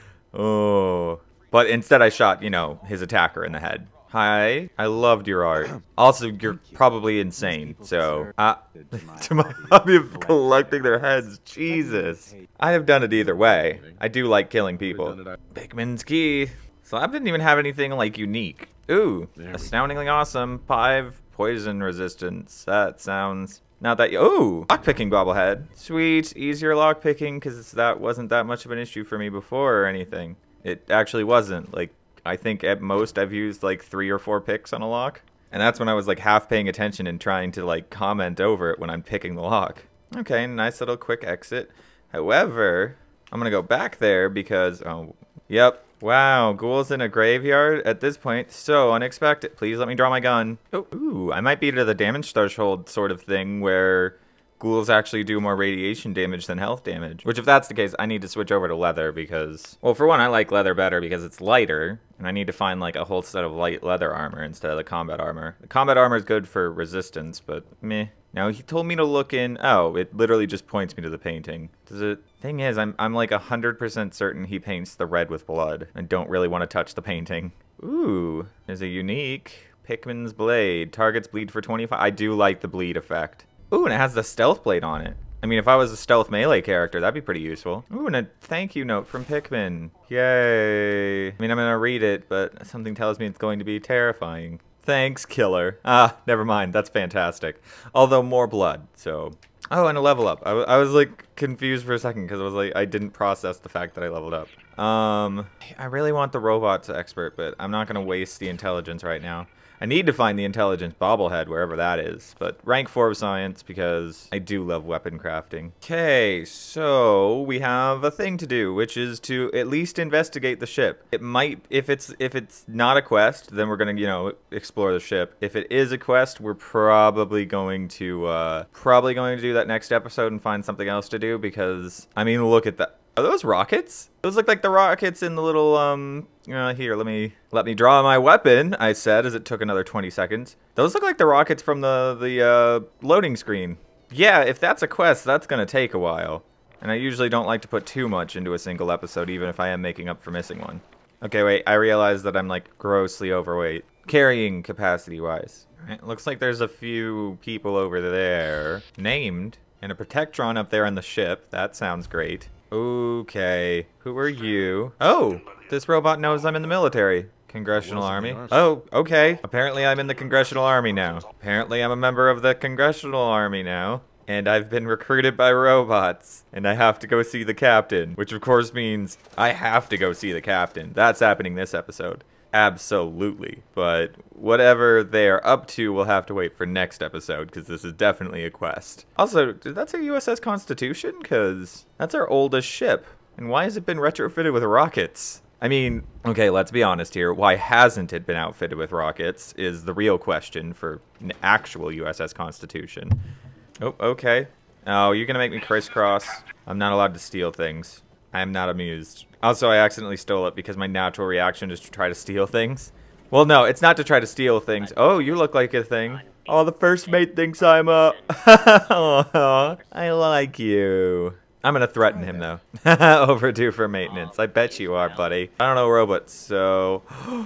Oh, but instead I shot, you know, his attacker in the head. Hi, I loved your art. Also, you're probably insane, so... Uh, to my hobby of collecting their heads, Jesus. I have done it either way. I do like killing people. Pickman's key. So I didn't even have anything, like, unique. Ooh, astoundingly awesome. Five poison resistance. That sounds... Not that... Ooh, lockpicking bobblehead. Sweet, easier lockpicking, because that wasn't that much of an issue for me before or anything. It actually wasn't, like... I think at most I've used like three or four picks on a lock. And that's when I was like half paying attention and trying to like comment over it when I'm picking the lock. Okay, nice little quick exit. However, I'm gonna go back there because, oh, yep. Wow, ghouls in a graveyard at this point. So unexpected. Please let me draw my gun. Oh, ooh, I might be to the damage threshold sort of thing where ghouls actually do more radiation damage than health damage. Which, if that's the case, I need to switch over to leather because... Well, for one, I like leather better because it's lighter. And I need to find, like, a whole set of light leather armor instead of the combat armor. The combat armor is good for resistance, but meh. Now, he told me to look in... Oh, it literally just points me to the painting. Does it... Thing is, I'm, I'm like, one hundred percent certain he paints the red with blood. I don't really want to touch the painting. Ooh, there's a unique Pickman's Blade. Targets bleed for twenty-five... I do like the bleed effect. Ooh, and it has the stealth blade on it. I mean, if I was a stealth melee character, that'd be pretty useful. Ooh, and a thank you note from Pickman. Yay. I mean, I'm gonna read it, but something tells me it's going to be terrifying. Thanks, killer. Ah, never mind. That's fantastic. Although more blood, so... Oh, and a level up. I, I was, like, confused for a second, because I was like, I didn't process the fact that I leveled up. Um, I really want the robot to expert, but I'm not gonna waste the intelligence right now. I need to find the intelligence bobblehead, wherever that is. But rank four of science, because I do love weapon crafting. Okay, so we have a thing to do, which is to at least investigate the ship. It might, if it's if it's not a quest, then we're gonna, you know, explore the ship. If it is a quest, we're probably going to, uh, probably going to do that next episode and find something else to do, because, I mean, look at that. Are those rockets? Those look like the rockets in the little, um, uh, here, let me, let me draw my weapon, I said, as it took another twenty seconds. Those look like the rockets from the, the, uh, loading screen. Yeah, if that's a quest, that's gonna take a while. And I usually don't like to put too much into a single episode, even if I am making up for missing one. Okay, wait, I realize that I'm, like, grossly overweight. Carrying capacity-wise. Alright, looks like there's a few people over there. Named. And a Protectron up there on the ship. That sounds great. Okay, who are you? Oh, this robot knows I'm in the military. Congressional Army. Oh, okay. Apparently I'm in the Congressional Army now. Apparently I'm a member of the Congressional Army now. and I've been recruited by robots, and I have to go see the captain, which of course means I have to go see the captain. That's happening this episode. Absolutely. But whatever they're up to, we'll have to wait for next episode, because this is definitely a quest. Also, that's a U S S Constitution? Because that's our oldest ship. And why has it been retrofitted with rockets? I mean, okay, let's be honest here. Why hasn't it been outfitted with rockets is the real question for an actual U S S Constitution. Oh, okay. Oh, you're gonna make me crisscross. I'm not allowed to steal things. I am not amused. Also, I accidentally stole it because my natural reaction is to try to steal things. Well, no, it's not to try to steal things. Oh, you look like a thing. Oh, the first mate thinks I'm a... Oh, I like you. I'm gonna threaten him, though. Overdue for maintenance. I bet you are, buddy. I don't know robots, so...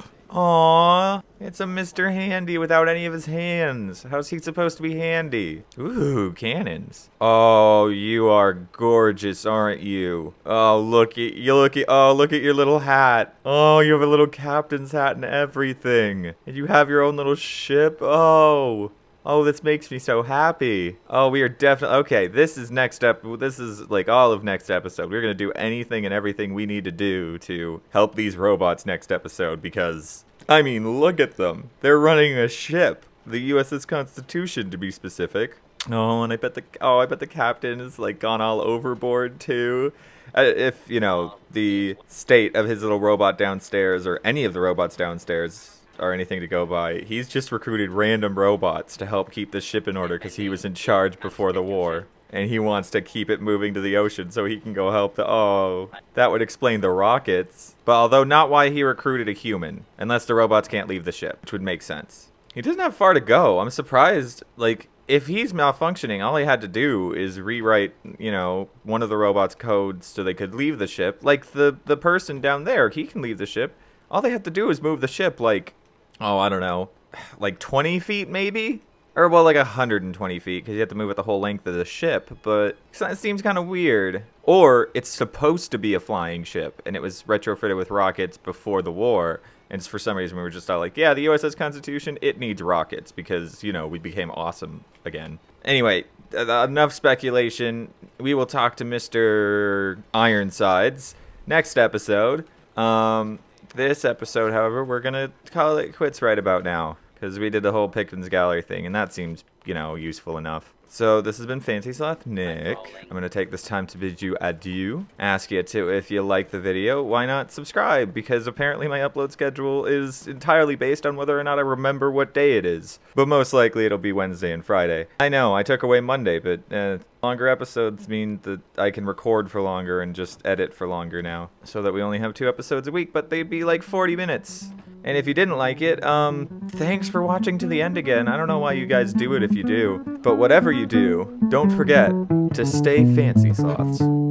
Aww, it's a Mister Handy without any of his hands. How's he supposed to be handy? Ooh, cannons. Oh, you are gorgeous, aren't you? Oh, look at you look at oh look at your little hat. Oh, you have a little captain's hat and everything. And you have your own little ship. Oh. Oh, this makes me so happy. Oh, we are definitely... Okay, this is next up. This is like all of next episode. We're going to do anything and everything we need to do to help these robots next episode because, I mean, look at them. They're running a ship. The U S S Constitution, to be specific. Oh, and I bet the... Oh, I bet the captain is, like, gone all overboard, too. Uh, if, you know, the state of his little robot downstairs or any of the robots downstairs... or anything to go by. He's just recruited random robots to help keep the ship in order because he was in charge before the war. And he wants to keep it moving to the ocean so he can go help the... Oh, that would explain the rockets. But although not why he recruited a human. Unless the robots can't leave the ship, which would make sense. He doesn't have far to go. I'm surprised, like... If he's malfunctioning, all he had to do is rewrite, you know, one of the robots' codes so they could leave the ship. Like the, the person down there, he can leave the ship. All they have to do is move the ship, like... Oh, I don't know, like twenty feet maybe? Or, well, like one hundred twenty feet, because you have to move it the whole length of the ship, but it seems kind of weird. Or, it's supposed to be a flying ship, and it was retrofitted with rockets before the war, and for some reason we were just all like, yeah, the U S S Constitution, it needs rockets, because, you know, we became awesome again. Anyway, enough speculation. We will talk to Mister Ironsides next episode. Um... This episode, however, we're going to call it quits right about now. Because we did the whole Pickman's Gallery thing, and that seems, you know, useful enough. So, this has been Fancy Sloth Nick. I'm going to take this time to bid you adieu. Ask you to, if you like the video, why not subscribe? Because apparently my upload schedule is entirely based on whether or not I remember what day it is. But most likely it'll be Wednesday and Friday. I know, I took away Monday, but uh, longer episodes mean that I can record for longer and just edit for longer now. So that we only have two episodes a week, but they'd be like forty minutes. And if you didn't like it, um, thanks for watching to the end again. I don't know why you guys do it if you do. But whatever you do, don't forget to stay fancy, sloths.